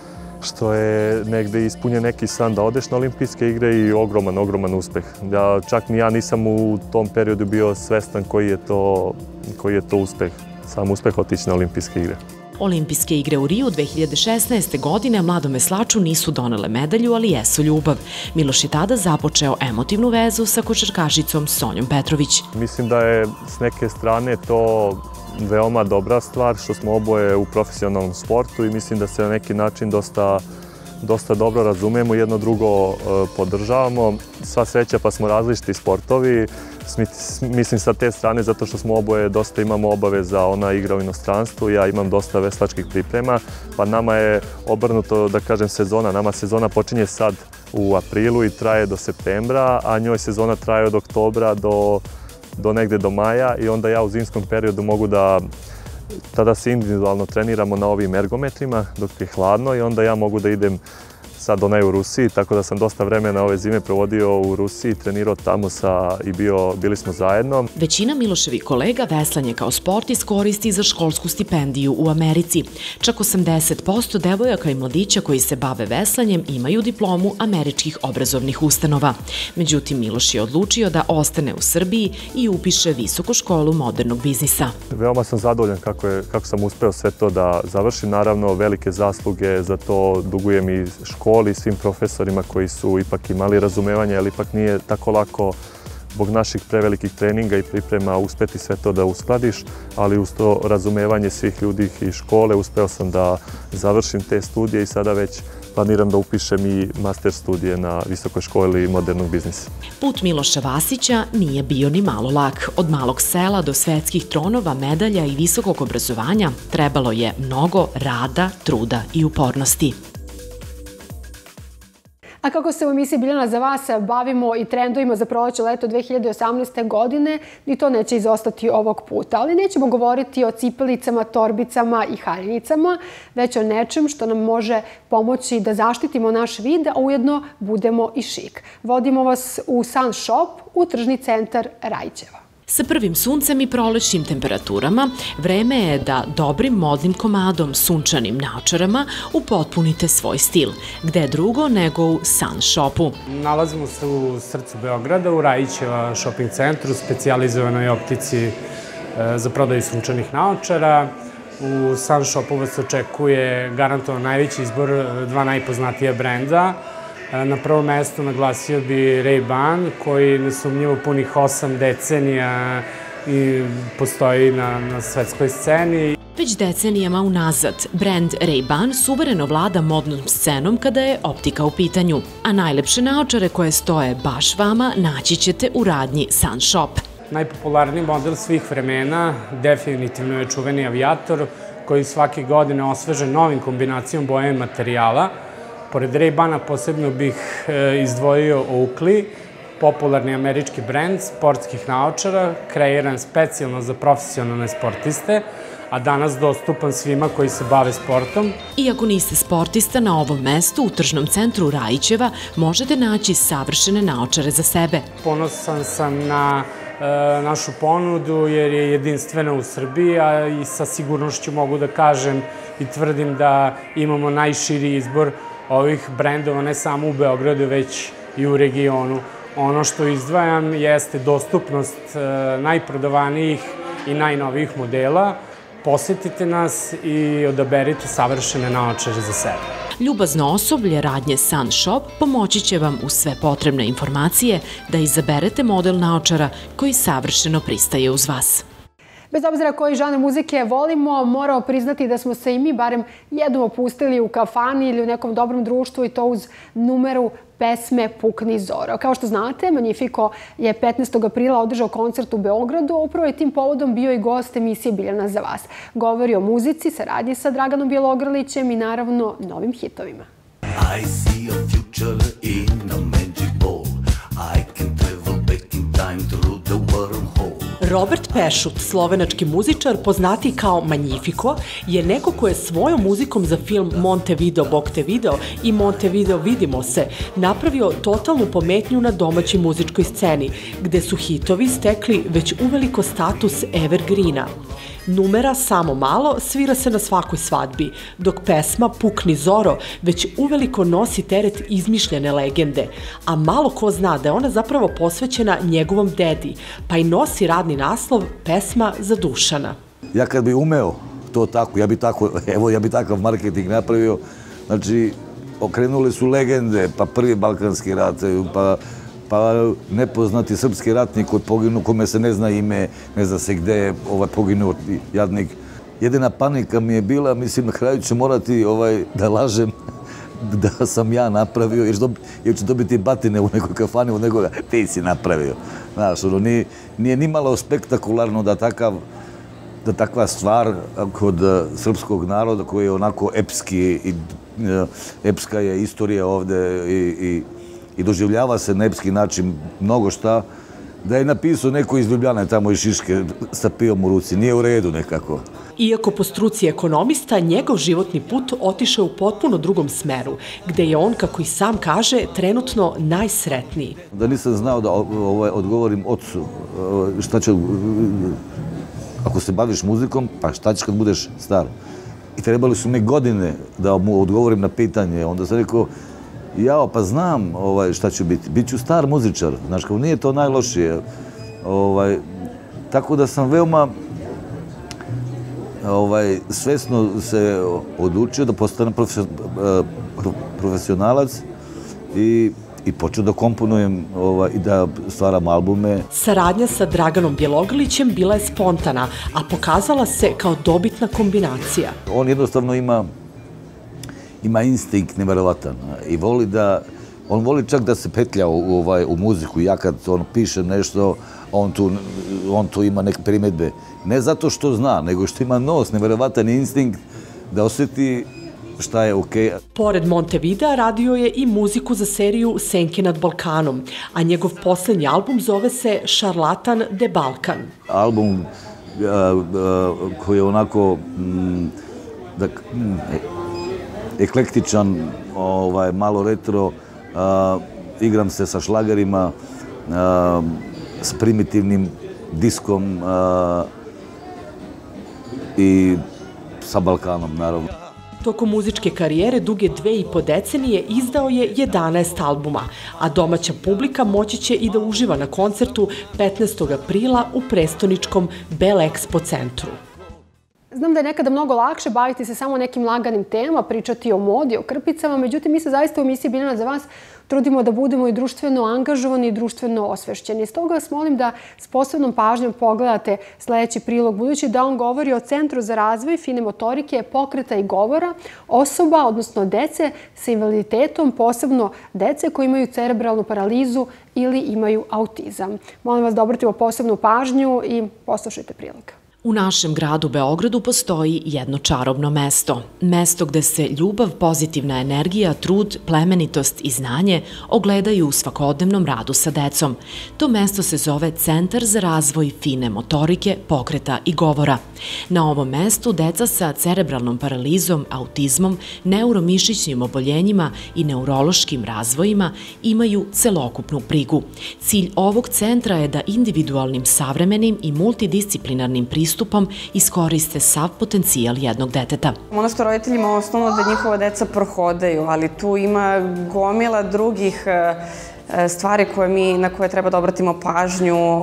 [SPEAKER 14] što je negde ispunjen neki san da odeš na Olimpijske igre i ogroman, ogroman uspeh. Ja, čak ni ja nisam u tom periodu bio svestan koji je to, koji je to uspeh, sam uspeh otići na Olimpijske igre.
[SPEAKER 5] Olimpijske igre u Riju dve hiljade šesnaeste. godine mladom veslaču nisu donele medalju, ali jesu ljubav. Miloš je tada započeo emotivnu vezu sa košarkašicom Sonjom Petrović.
[SPEAKER 14] Mislim da je s neke strane to veoma dobra stvar što smo oboje u profesionalnom sportu i mislim da se na neki način dosta dosta dobro razumemo, jedno drugo podržavamo. Sva sreća pa smo različiti sportovi, mislim sa te strane zato što smo oboje dosta imamo obaveza, ona igra u inostranstvu, ja imam dosta veslačkih priprema, pa nama je obrnuto da kažem sezona, nama sezona počinje sad u aprilu i traje do septembra, a njoj sezona traje od oktobra do, do negde do maja i onda ja u zimskom periodu mogu da tada se individualno treniramo na ovim ergometrima dok je hladno i onda ja mogu da idem sad ona je u Rusiji, tako da sam dosta vremena ove zime provodio u Rusiji, trenirao tamo sa, i bio, bili smo zajedno.
[SPEAKER 5] Većina Miloševih kolega veslanje kao sport iskoristi za školsku stipendiju u Americi. Čak osamdeset posto devojaka i mladića koji se bave veslanjem imaju diplomu američkih obrazovnih ustanova. Međutim, Miloš je odlučio da ostane u Srbiji i upiše Visoku školu modernog biznisa.
[SPEAKER 14] Veoma sam zadovoljan kako, je, kako sam uspeo sve to da završim. Naravno, velike zasluge za to dugujem i školu i svim profesorima koji su ipak imali razumevanje, ali ipak nije tako lako zbog naših prevelikih treninga i priprema uspeti sve to da uskladiš, ali uz to razumevanje svih ljudi iz škole uspeo sam da završim te studije i sada već planiram da upišem i master studije na Visokoj školi modernog biznisa.
[SPEAKER 5] Put Miloša Vasića nije bio ni malo lak. Od malog sela do svetskih tronova, medalja i visokog obrazovanja trebalo je mnogo rada, truda i upornosti.
[SPEAKER 1] A kako se u emisiji Biljana za vas bavimo i trendovima za proleće leto dve hiljade osamnaeste. godine, ni to neće izostati ovog puta. Ali nećemo govoriti o cipelicama, torbicama i haljenicama, već o nečem što nam može pomoći da zaštitimo naš vid, a ujedno budemo i šik. Vodimo vas u Sun Shop, u tržni centar Rajčeva.
[SPEAKER 5] Sa prvim suncem i prolećnim temperaturama, vreme je da dobrim modnim komadom sunčanim naočarama upotpunite svoj stil. Gde drugo nego u Sun Shopu.
[SPEAKER 15] Nalazimo se u srcu Beograda, u Rajićeva shopping centru, specijalizovanoj optici za prodaju sunčanih naočara. U Sun Shopu vas očekuje garantovan najveći izbor dva najpoznatija brenda. Na prvo mesto naglasio bi Ray-Ban, koji nesumnjivo punih osam decenija i postoji na, na svetskoj sceni.
[SPEAKER 5] Već decenijama unazad, brend Ray-Ban suvereno vlada modnom scenom kada je optika u pitanju, a najlepše naočare koje stoje baš vama naći ćete u radnji Sun Shop.
[SPEAKER 15] Najpopularniji model svih vremena definitivno je čuveni Aviator, koji svake godine osveže novim kombinacijom boje i materijala. Pored Ray-Bana posebno bih izdvojio Oakley, popularni američki brend sportskih naočara, kreiran specijalno za profesionalne sportiste, a danas dostupan svima koji se bave sportom.
[SPEAKER 5] Iako niste sportista, na ovom mestu u tržnom centru Rajićeva možete naći savršene naočare za sebe.
[SPEAKER 15] Ponosan sam na našu ponudu jer je jedinstvena u Srbiji, a i sa sigurnošću mogu da kažem i tvrdim da imamo najširi izbor ovih brendova ne samo u Beogradu, već i u regionu. Ono što izdvajam jeste dostupnost najprodavanijih i najnovijih modela. Posetite nas i odaberite savršene naočare za sebe.
[SPEAKER 5] Ljubazno osoblje radnje Sun Shop pomoći će vam uz sve potrebne informacije da izaberete model naočara koji savršeno pristaje uz vas.
[SPEAKER 1] Bez obzira koji žanr muzike volimo, moramo priznati da smo se i mi barem jednom opustili u kafani ili u nekom dobrom društvu i to uz numeru pesme Pukni Zoro. Kao što znate, Magnifico je petnaestog aprila održao koncert u Beogradu, a upravo je tim povodom bio i gost emisije Biljana za vas. Govori o muzici, saradnji sa Draganom Bjelogrlićem i naravno novim hitovima. I see a future in a magic ball. I can travel back in time through the wormhole.
[SPEAKER 2] Robert Pešut, slovenački muzičar poznatiji kao Magnifico, je neko ko je svojom muzikom za film Montevideo, Bog te video i Montevideo, vidimo se, napravio totalnu pometnju na domaćoj muzičkoj sceni, gde su hitovi stekli već uveliko status evergreena. Numera Samo malo svira se na svakoj svadbi, dok pesma Pukni Zoro već uveliko nosi teret izmišljene legende, a malo ko zna da je ona zapravo posvećena njegovom dedi, pa i nosi radni naslov Pesma za Dušana.
[SPEAKER 16] Ja kad bi umeo to tako, ja bi tako, evo ja bi takav marketing napravio, znači okrenule su legende, pa prvi Balkanski rat, pa pa nepoznati srpski ratnik koji poginu, kome se ne zna ime, ne zna se gde je poginuo jadnik. Jedina panika mi je bila, mislim, na kraju ću morati da lažem da sam ja napravio, jer ću dobiti batine u nekoj kafani od nekoga, ti si napravio. Znaš, ono, nije ni malo spektakularno da takav, da takva stvar kod srpskog naroda koji je onako epski i epska je istorija ovde i i doživljava se na epski način mnogo šta, da je napisao neko iz Ljubljane tamo iz Šiške sa pijom u ruci. Nije u redu nekako.
[SPEAKER 2] Iako po struci ekonomista, njegov životni put otišao u potpuno drugom smeru, gde je on, kako i sam kaže, trenutno najsretniji.
[SPEAKER 16] Da nisam znao da odgovorim ocu šta će, ako se baviš muzikom, pa šta ćeš kad budeš star. I trebali su mi godine da mu odgovorim na pitanje. Onda sam rekao, jao, pa znam šta ću biti. Biću star muzičar, znaš, kao nije to najlošije. Tako da sam veoma svesno se odlučio da postanem profesionalac i počeo da komponujem i da stvaram albume.
[SPEAKER 2] Saradnja sa Draganom Bjelogrlićem bila je spontana, a pokazala se kao dobitna kombinacija.
[SPEAKER 16] On jednostavno ima ima instinkt neverovatan i voli da, on voli čak da se petlja u muziku. Ja kad pišem nešto, on tu ima neke primjedbe. Ne zato što zna, nego što ima nos, neverovatan instinkt da osjeti šta je okej.
[SPEAKER 2] Pored Montevidea radio je i muziku za seriju Senke nad Balkanom, a njegov poslednji album zove se Šarlatan de Balkan.
[SPEAKER 16] Album koji je onako eklektičan, malo retro, igram se sa šlagerima, s primitivnim diskom i sa Balkanom, naravno.
[SPEAKER 2] Tokom muzičke karijere duge dve i po decenije izdao je jedanaest albuma, a domaća publika moći će i da uživa na koncertu petnaestog aprila u prestoničkom Bell Expo centru.
[SPEAKER 1] Znam da je nekada mnogo lakše baviti se samo nekim laganim temama, pričati o modi, o krpicama, međutim mi se zaista u emisiji Biljana za vas trudimo da budemo i društveno angažovani i društveno osvešćeni. Stoga vas molim da s posebnom pažnjom pogledate sledeći prilog, budući da on govori o Centru za razvoj fine motorike, pokreta i govora osoba, odnosno dece sa invaliditetom, posebno dece koji imaju cerebralnu paralizu ili imaju autizam. Molim vas da obratimo posebnu pažnju i poslušajte prilog.
[SPEAKER 5] U našem gradu Beogradu postoji jedno čarobno mesto. Mesto gde se ljubav, pozitivna energija, trud, plemenitost i znanje ogledaju u svakodnevnom radu sa decom. To mesto se zove Centar za razvoj fine motorike, pokreta i govora. Na ovom mestu deca sa cerebralnom paralizom, autizmom, neuromišićnim oboljenjima i neurološkim razvojima imaju celokupnu brigu. Cilj ovog centra je da individualnim, savremenim i multidisciplinarnim pristupom iskoriste sav potencijal jednog deteta.
[SPEAKER 17] Ono što roditeljima je osnovno da njihova deca prohodaju, ali tu ima gomila drugih stvari na koje treba da obratimo pažnju,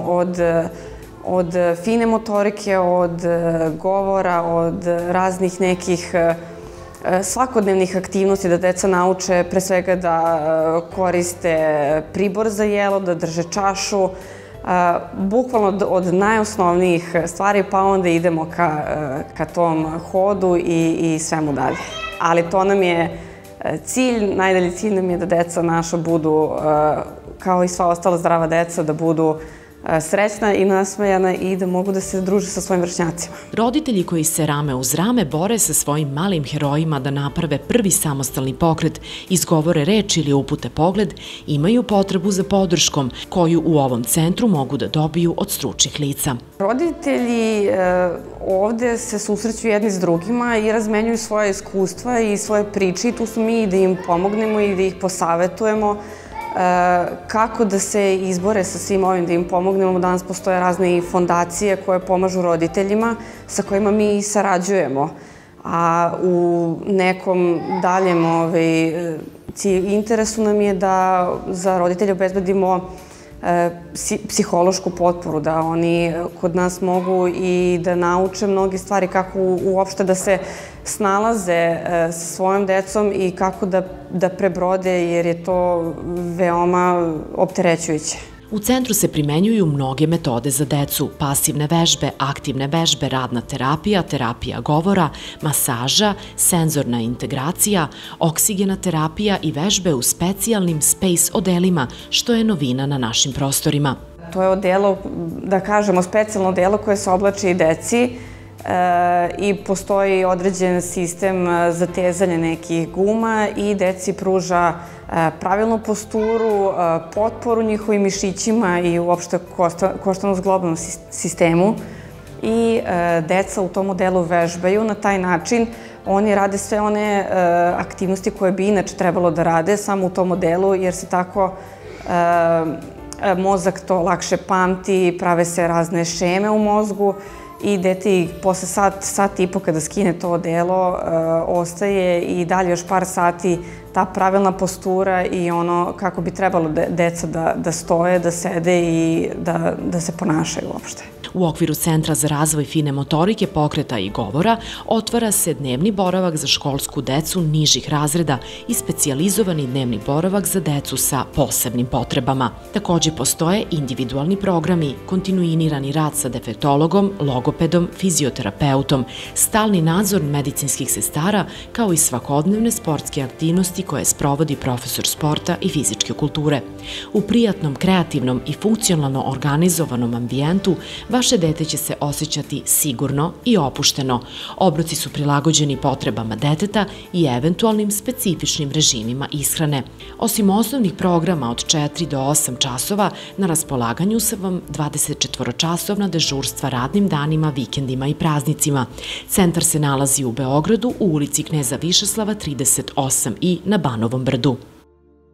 [SPEAKER 17] od fine motorike, od govora, od raznih nekih svakodnevnih aktivnosti, da deca nauče pre svega da koriste pribor za jelo, da drže čašu, bukvalno od najosnovnijih stvari, pa onda idemo ka tom hodu i svemu dalje. Ali to nam je cilj, najdalji cilj nam je da deca naša budu, kao i sva ostala zdrava deca, da budu srećna i nasmejana i da mogu da se druže sa svojim vršnjacima.
[SPEAKER 5] Roditelji koji se rame uz rame bore sa svojim malim herojima da naprave prvi samostalni pokret, izgovore reč ili upute pogled, imaju potrebu za podrškom koju u ovom centru mogu da dobiju od stručnih lica.
[SPEAKER 17] Roditelji ovde se susreću jedni s drugima i razmenjuju svoje iskustva i svoje priče i tu smo mi da im pomognemo i da ih posavetujemo kako da se izbore sa svim ovim, da im pomognemo. Danas postoje razne fondacije koje pomažu roditeljima sa kojima mi sarađujemo, a u nekom daljem interesu nam je da za roditelje obezbedimo psihološku potporu, da oni kod nas mogu i da nauče mnoge stvari, kako uopšte da se snalaze sa svojom decom i kako da prebrode, jer je to veoma opterećujuće.
[SPEAKER 5] U centru se primenjuju mnoge metode za decu, pasivne vežbe, aktivne vežbe, radna terapija, terapija govora, masaža, senzorna integracija, oksigena terapija i vežbe u specijalnim space odelima, što je novina na našim prostorima.
[SPEAKER 17] To je odelo, da kažemo, specijalno odelo koje se oblači i deci i postoji određen sistem zatezanja nekih guma i deci pruža pravilnu posturu, potporu njihovim mišićima i uopšte koštano-zglobnom sistemu. I deca u tom modelu vežbaju na taj način. Oni rade sve one aktivnosti koje bi inače trebalo da rade, samo u tom modelu, jer se tako mozak to lakše pamti, prave se razne šeme u mozgu i dete posle sat, sat i po kada skine to odelo, ostaje i dalje još par sati ta pravilna postura i ono kako bi trebalo deca da stoje, da sede i da se ponašaju uopšte.
[SPEAKER 5] U okviru Centra za razvoj fine motorike, pokreta i govora otvara se dnevni boravak za školsku decu nižih razreda i specijalizovani dnevni boravak za decu sa posebnim potrebama. Takođe postoje individualni programi, kontinuirani rad sa defektologom, logopedom, fizioterapeutom, stalni nadzor medicinskih sestara, kao i svakodnevne sportske aktivnosti koje sprovodi profesor sporta i fizičke kulture. U prijatnom, kreativnom i funkcionalno organizovanom ambijentu vaše dete će se osjećati sigurno i opušteno. Obroci su prilagođeni potrebama deteta i eventualnim specifičnim režimima ishrane. Osim osnovnih programa od četiri do osam časova, na raspolaganju su vam dvadesetčetvoročasovna dežurstva radnim danima, vikendima i praznicima. Centar se nalazi u Beogradu u ulici Kneza Višeslava trideset osam i na Banovom brdu.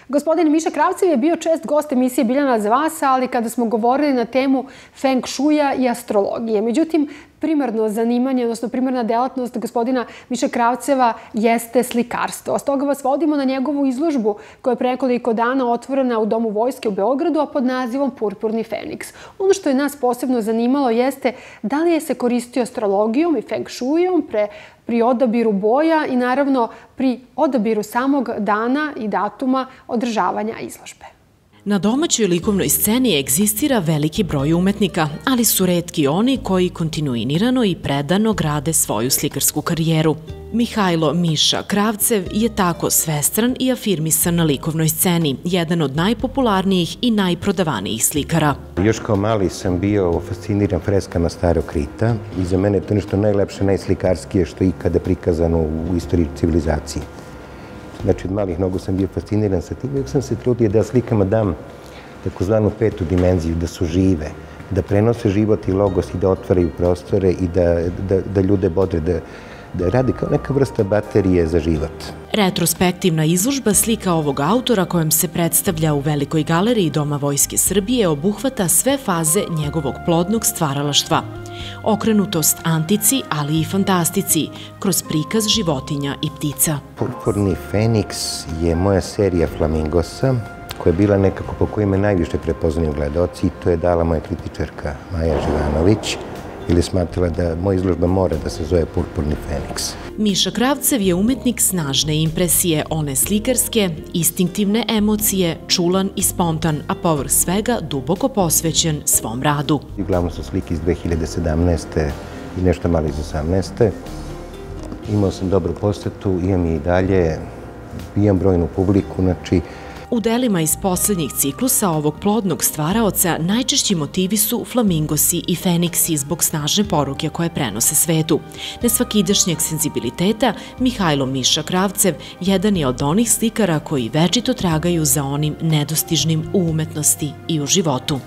[SPEAKER 1] Gospodin Miša Kravcev je bio čest gost emisije Biljana za vas, ali kada smo govorili na temu feng šuja i astrologije. Međutim, primarno zanimanje, odnosno primarna delatnost gospodina Miša Kravceva jeste slikarstvo. Stoga vas vodimo na njegovu izložbu koja je pre nekoliko dana otvorena u Domu vojske u Beogradu, a pod nazivom Purpurni feniks. Ono što je nas posebno zanimalo jeste da li je se koristio astrologijom i feng šujom pre pri odabiru boja i naravno pri odabiru samog dana i datuma održavanja izložbe.
[SPEAKER 5] Na domaćoj likovnoj sceni egzistira veliki broj umetnika, ali su retki oni koji kontinuirano i predano grade svoju slikarsku karijeru. Mihajlo Miša Kravcev je tako svestran i afirmisan na likovnoj sceni, jedan od najpopularnijih i najprodavanijih slikara.
[SPEAKER 18] Još kao mali sam bio fasciniran freskama starog Krita i za mene je to nešto najlepše, najslikarskije što je ikada prikazano u istoriji civilizacije. Znači, od malih nogu sam bio fasciniran sa tim. Uvijek sam se trudio da slikama dam takozvanu petu dimenziju, da su žive, da prenose život i logos i da otvaraju prostore i da ljude bodre, da radi kao neka vrsta baterije za život.
[SPEAKER 5] Retrospektivna izložba slika ovog autora kojem se predstavlja u Velikoj galeriji Doma vojske Srbije obuhvata sve faze njegovog plodnog stvaralaštva. Okrenutost antici, ali i fantastici, kroz prikaz životinja i ptica.
[SPEAKER 18] Purpurni feniks je moja serija flamingosa, koja je bila nekako po kojima najviše prepoznaju gledaoci i to je dala moja kritičarka Maja Živanović, ili smatrala da moja izložba mora da se zove Purpurni feniks.
[SPEAKER 5] Miša Kravcev je umetnik snažne impresije, one slikarske, instinktivne emocije, čulan i spontan, a povrh svega duboko posvećen svom radu.
[SPEAKER 18] Uglavnom su slike iz dve hiljade sedamnaeste. i nešto malo iz osamnaeste. Imao sam dobru posetu, imam i dalje, imam brojnu publiku, znači...
[SPEAKER 5] U delima iz poslednjih ciklusa ovog plodnog stvaraoca najčešći motivi su flamingosi i feniksi zbog snažne poruke koje prenose svetu. Nesvakidašnjeg senzibiliteta, Mihajlo Miša Kravcev jedan je od onih slikara koji večito tragaju za onim nedostižnim u umetnosti i u životu.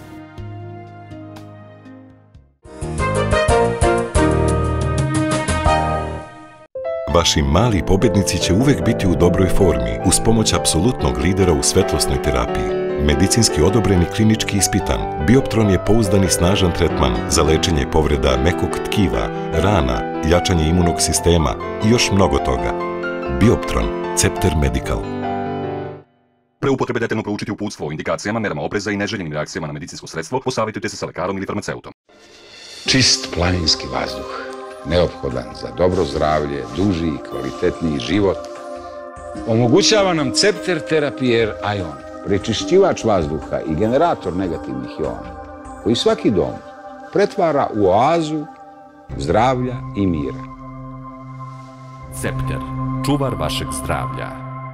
[SPEAKER 8] Vaši mali pobednici će uvek biti u dobroj formi uz pomoć apsolutnog lidera u svetlosnoj terapiji. Medicinski odobreni klinički ispitan, Bioptron je pouzdani snažan tretman za lečenje povreda mekog tkiva, rana, jačanje imunog sistema i još mnogo toga. Bioptron, Cepter Medical.
[SPEAKER 9] Pre upotrebe detaljno proučiti uputstvo o indikacijama, merama opreza i neželjenim reakcijama na medicinsko sredstvo, posavitujte se sa lekarom ili farmaceutom.
[SPEAKER 19] Čist planinski vazduh, neophodan za dobro zdravlje, duži i kvalitetniji život, omogućava nam Cepter Terapier Ion, prečišćivač vazduha i generator negativnih iona, koji svaki dom pretvara u oazu zdravlja i mira.
[SPEAKER 20] Cepter, čuvar vašeg zdravlja.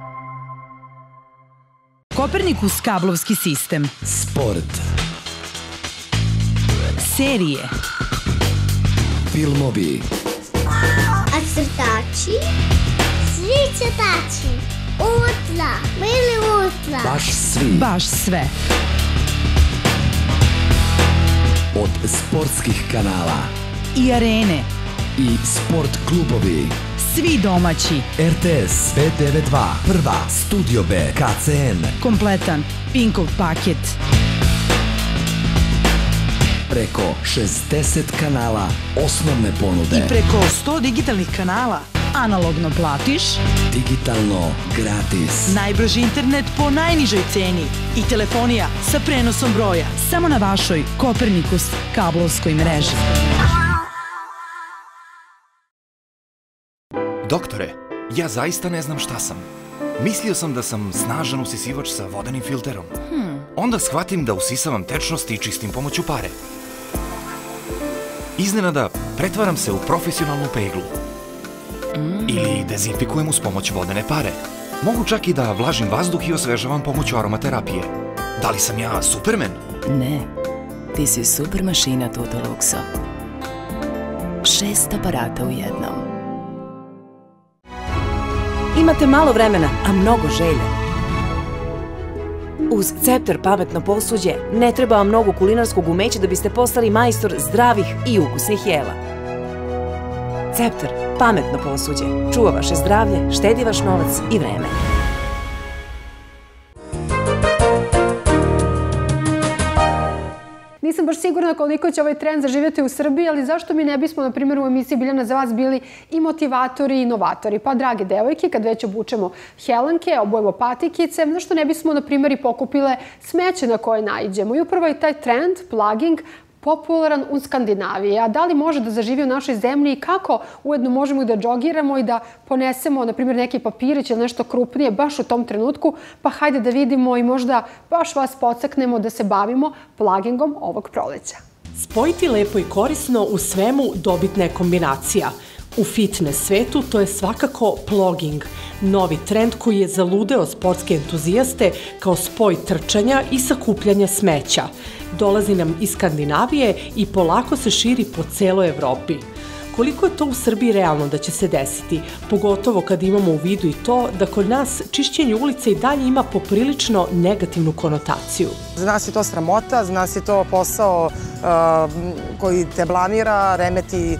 [SPEAKER 21] Kopernikus kablovski sistem.
[SPEAKER 11] Sport.
[SPEAKER 21] Serije.
[SPEAKER 11] Filmovi.
[SPEAKER 22] A crtači? Svi crtači. Ultra. Bili ultra.
[SPEAKER 11] Baš svi.
[SPEAKER 21] Baš sve.
[SPEAKER 11] Od sportskih kanala.
[SPEAKER 21] I arene.
[SPEAKER 11] I sport klubovi.
[SPEAKER 21] Svi domaći.
[SPEAKER 11] R T S, B devedeset dva, Prva, Studio B, K C N.
[SPEAKER 21] Kompletan Pinkov paket.
[SPEAKER 11] Preko šezdeset kanala osnovne ponude.
[SPEAKER 21] I preko sto digitalnih kanala. Analogno platiš.
[SPEAKER 11] Digitalno gratis.
[SPEAKER 21] Najbrži internet po najnižoj ceni. I telefonija sa prenosom broja. Samo na vašoj Kopernikus kablovskoj mreži.
[SPEAKER 23] Doktore, ja zaista ne znam šta sam. Mislio sam da sam snažan usisivač sa vodenim filterom. Onda shvatim da usisavam tečnosti i čistim pomoću pare. Iznenada pretvaram se u profesionalnu peglu. Ili dezinfikujem uz pomoć vodene pare. Mogu čak i da vlažim vazduh i osvežavam pomoću aromaterapije. Da li sam ja Superman?
[SPEAKER 24] Ne, ti si super mašina Tutoluxo. Šest aparata u jednom.
[SPEAKER 12] Imate malo vremena, a mnogo želja. Uz Cepter pametno posuđe ne treba vam mnogo kulinarskog umeća da biste postali majstor zdravih i ukusnih jela. Cepter pametno posuđe čuva vaše zdravlje, štedi vaš novac i vreme.
[SPEAKER 1] baš sigurna koliko će ovaj trend zaživjeti u Srbiji, ali zašto mi ne bismo, na primjer, u emisiji Biljana za vas bili i motivatori i inovatori? Pa, drage devojke, kad već obučemo helanke, obujemo patikice, zašto ne bismo, na primjer, i pokupile smeće na koje naiđemo? I upravo je taj trend, plugging, popularan u Skandinaviji. A da li može da zaživi u našoj zemlji i kako ujedno možemo da džogiramo i da ponesemo, na primjer, neki papirić ili nešto krupnije baš u tom trenutku, pa hajde da vidimo i možda baš vas podstaknemo da se bavimo pluggingom ovog proleća.
[SPEAKER 2] Spojiti lepo i korisno u svemu dobitna je kombinacija. U fitness svetu to je svakako plogging, novi trend koji je zaludeo sportske entuzijaste kao spoj trčanja i sakupljanja smeća. Dolazi nam iz Skandinavije i polako se širi po celoj Evropi. Koliko je to u Srbiji realno da će se desiti, pogotovo kad imamo u vidu i to da kod nas čišćenje ulice i dalje ima poprilično negativnu konotaciju.
[SPEAKER 3] Za nas je to sramota, za nas je to posao koji te blamira, remeti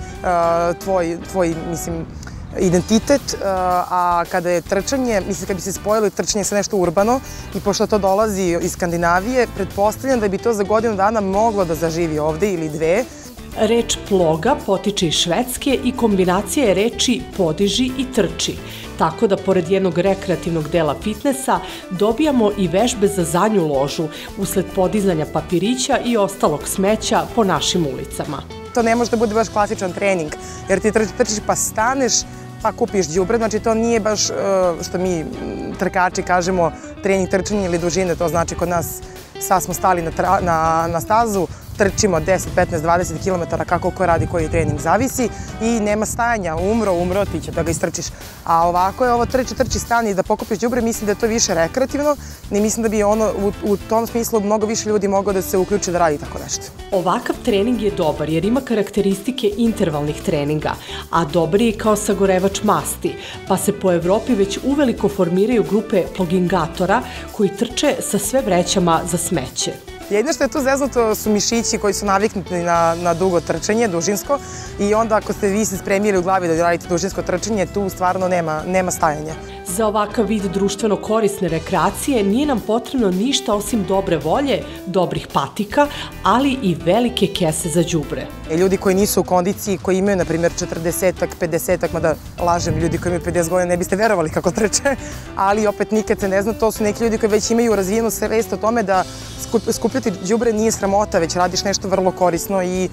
[SPEAKER 3] tvoj, mislim, identitet, a kada je trčanje, mislim, kad bi se spojilo trčanje sa nešto urbano i pošto to dolazi iz Skandinavije, pretpostavljam da bi to za godinu dana moglo da zaživi ovde ili dve.
[SPEAKER 2] Reč ploga potiče iz Švedske i kombinacija je reči podiži i trči. Tako da, pored jednog rekreativnog dela fitnessa, dobijamo i vežbe za zadnju ložu usled podizanja papirića i ostalog smeća po našim ulicama.
[SPEAKER 3] To ne može da bude baš klasičan trening, jer ti trčiš pa staneš, pa kupiš đubre, znači to nije baš što mi trkači kažemo trening trčanja ili dužine, to znači kod nas sad smo stali na stazu, trčimo deset, petnaest, dvadeset kilometara kako ko radi koji trening zavisi i nema stajanja, umro, umro, ti će da ga istrčiš. A ovako je ovo trči, trči, stani da pokupiš đubre, mislim da je to više rekreativno i mislim da bi ono u tom smislu mnogo više ljudi moglo da se uključi da radi tako nešto.
[SPEAKER 2] Ovakav trening je dobar jer ima karakteristike intervalnih treninga, a dobar je i kao sagorevač masti, pa se po Evropi već uveliko formiraju grupe ploggingatora koji trče sa sve vrećama za smeće.
[SPEAKER 3] Jedino što je tu zeznuto su mišići koji su naviknuti na dugo trčanje, dužinsko, i onda ako ste vi se spremili u glavi da radite dužinsko trčanje, tu stvarno nema stajanja.
[SPEAKER 2] Za ovakav vid društveno korisne rekreacije nije nam potrebno ništa osim dobre volje, dobrih patika, ali i velike kese za đubre.
[SPEAKER 3] Ljudi koji nisu u kondiciji, koji imaju, na primjer, četrdesetak, pedesetak, mada lažem, ljudi koji imaju pedeset godina ne biste verovali kako trče, ali opet nikad se ne zna, to su neki ljudi koji već imaju razvijenu svest o tome da skupljati đubre nije sramota, već radiš nešto vrlo korisno i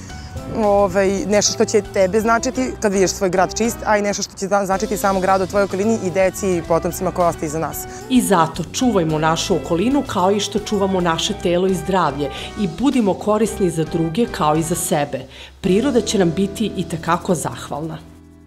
[SPEAKER 3] nešto što će tebe značiti kad vidiš svoj grad čist, a i nešto što će značiti samom gradu u tvojoj okolini i deci i potomcima koji ostaje iza nas.
[SPEAKER 2] I zato čuvajmo našu okolinu kao i što čuvamo naše telo i zdravlje i budimo korisni za druge kao i za sebe. Priroda će nam biti i tekako zahvalna.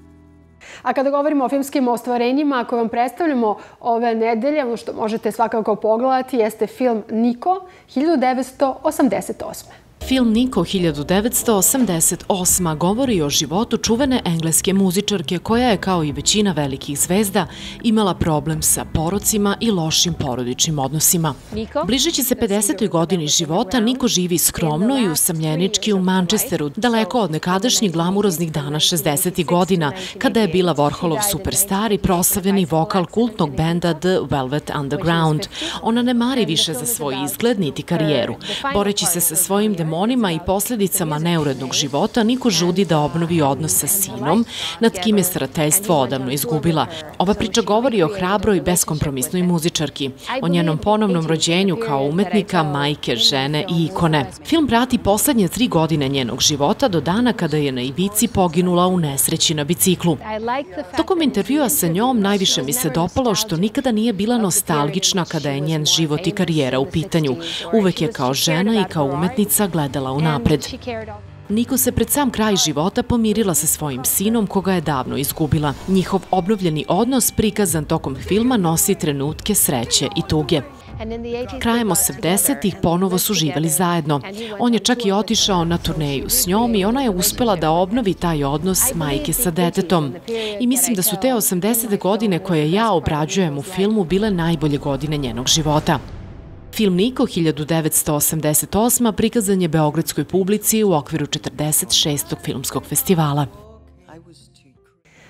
[SPEAKER 1] A kada govorimo o filmskim ostvarenjima koje vam predstavljamo ove nedelje, ono što možete svakako pogledati jeste film Niko hiljadu devetsto osamdeset osme.
[SPEAKER 5] Film Niko hiljadu devetsto osamdeset osme. govori o životu čuvene engleske muzičarke koja je, kao i većina velikih zvezda, imala problem sa porocima i lošim porodičnim odnosima. Bližeći se pedesetoj godini života, Niko živi skromno i usamljenički u Manchesteru, daleko od nekadašnjih glamuroznih dana šezdesetih godina, kada je bila Warholov superstar i proslavljeni vokal kultnog benda The Velvet Underground. Ona ne mari više za svoj izgled niti karijeru. Boreći se sa svojim demonima i posljedicama neurednog života, Niko žudi da obnovi odnos sa sinom, nad kim je starateljstvo odavno izgubila. Ova priča govori o hrabroj i beskompromisnoj muzičarki, o njenom ponovnom rođenju kao umetnika, majke, žene i ikone. Film prati poslednje tri godine njenog života do dana kada je na Ibici poginula u nesreći na biciklu. Tokom intervjua sa njom najviše mi se dopalo što nikada nije bila nostalgična kada je njen život i karijera u pitanju. Uvek je kao žena i kao umetnica gledala unapred. Niko se pred sam kraj života pomirila sa svojim sinom koga je davno izgubila. Njihov obnovljeni odnos prikazan tokom filma nosi trenutke sreće i tuge. Krajem osamdesetih ponovo su živeli zajedno. On je čak i otišao na turneju s njom i ona je uspela da obnovi taj odnos majke sa detetom. I mislim da su te osamdesete godine koje ja obrađujem u filmu bile najbolje godine njenog života. Film Niko hiljadu devetsto osamdeset osme. prikazan je beogradskoj publici u okviru četrdeset šestog filmskog festivala.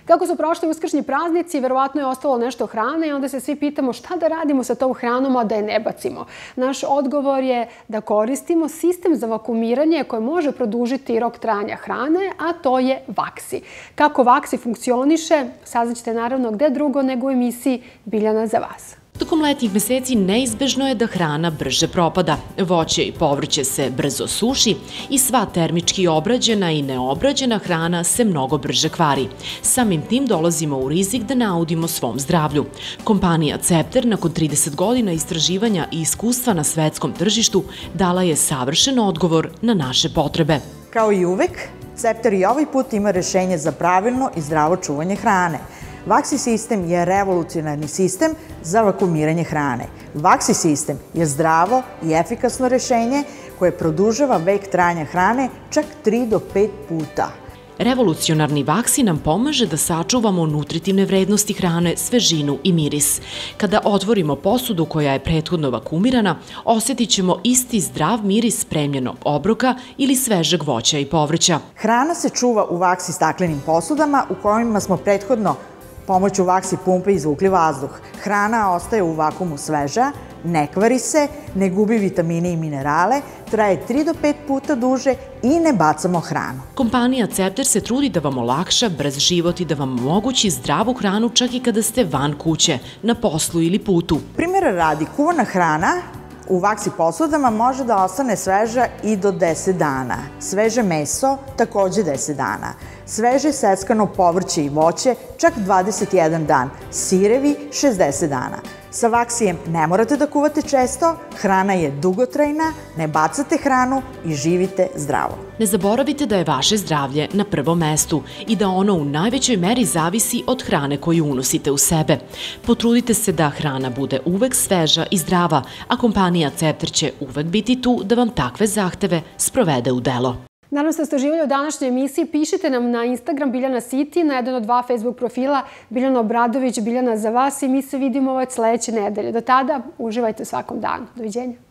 [SPEAKER 1] Kako su prošli uskršnji praznici, verovatno je ostalo nešto hrane i onda se svi pitamo šta da radimo sa tom hranom, a da je ne bacimo. Naš odgovor je da koristimo sistem za vakuumiranje koji može produžiti rok trajanja hrane, a to je Vaksi. Kako Vaksi funkcioniše, saznaćete naravno gde drugo nego u emisiji Biljana za vas.
[SPEAKER 5] Tokom letnjih meseci neizbežno je da hrana brže propada. Voće i povrće se brzo suši i sva termički obrađena i neobrađena hrana se mnogo brže kvari. Samim tim dolazimo u rizik da naudimo svom zdravlju. Kompanija Cepter nakon trideset godina istraživanja i iskustva na svetskom tržištu dala je savršen odgovor na naše potrebe.
[SPEAKER 4] Kao i uvek, Cepter i ovaj put ima rešenje za pravilno i zdravo čuvanje hrane. Vaksi sistem je revolucionarni sistem za vakuumiranje hrane. Vaksi sistem je zdravo i efikasno rešenje koje produžava vek trajanja hrane čak tri do pet puta.
[SPEAKER 5] Revolucionarni Vaksi nam pomaže da sačuvamo nutritivne vrednosti hrane, svežinu i miris. Kada otvorimo posudu koja je prethodno vakuumirana, osjetit ćemo isti zdrav miris spremljenog obroka ili svežeg voća i povrća.
[SPEAKER 4] Hrana se čuva u Vaksi staklenim posudama u kojima smo prethodno pomoću Vaksi pumpe izvukli vazduh. Hrana ostaje u vakuumu sveža, ne kvari se, ne gubi vitamine i minerale, traje tri do pet puta duže i ne bacamo hranu.
[SPEAKER 5] Kompanija Cepter se trudi da vam olakša brz život i da vam omogući zdravu hranu čak i kada ste van kuće, na poslu ili putu.
[SPEAKER 4] Primjera radi, kuvana hrana u Vaksi posudama može da ostane sveža i do deset dana. Sveže meso takođe deset dana. Sveže seckano povrće i voće čak dvadeset jedan dan. Sirevi šezdeset dana. Sa Vaksijem ne morate da kuvate često, hrana je dugotrajna, ne bacate hranu i živite zdravo.
[SPEAKER 5] Ne zaboravite da je vaše zdravlje na prvom mestu i da ono u najvećoj meri zavisi od hrane koju unosite u sebe. Potrudite se da hrana bude uvek sveža i zdrava, a kompanija Cepter će uvek biti tu da vam takve zahteve sprovede u delo.
[SPEAKER 1] Naravno ste uživali u današnjoj emisiji. Pišite nam na Instagram Biljana City, na jedan od dva Facebook profila Biljana Obradović, Biljana za vas i mi se vidimo već sledeće nedelje. Do tada uživajte u svakom danu. Doviđenja.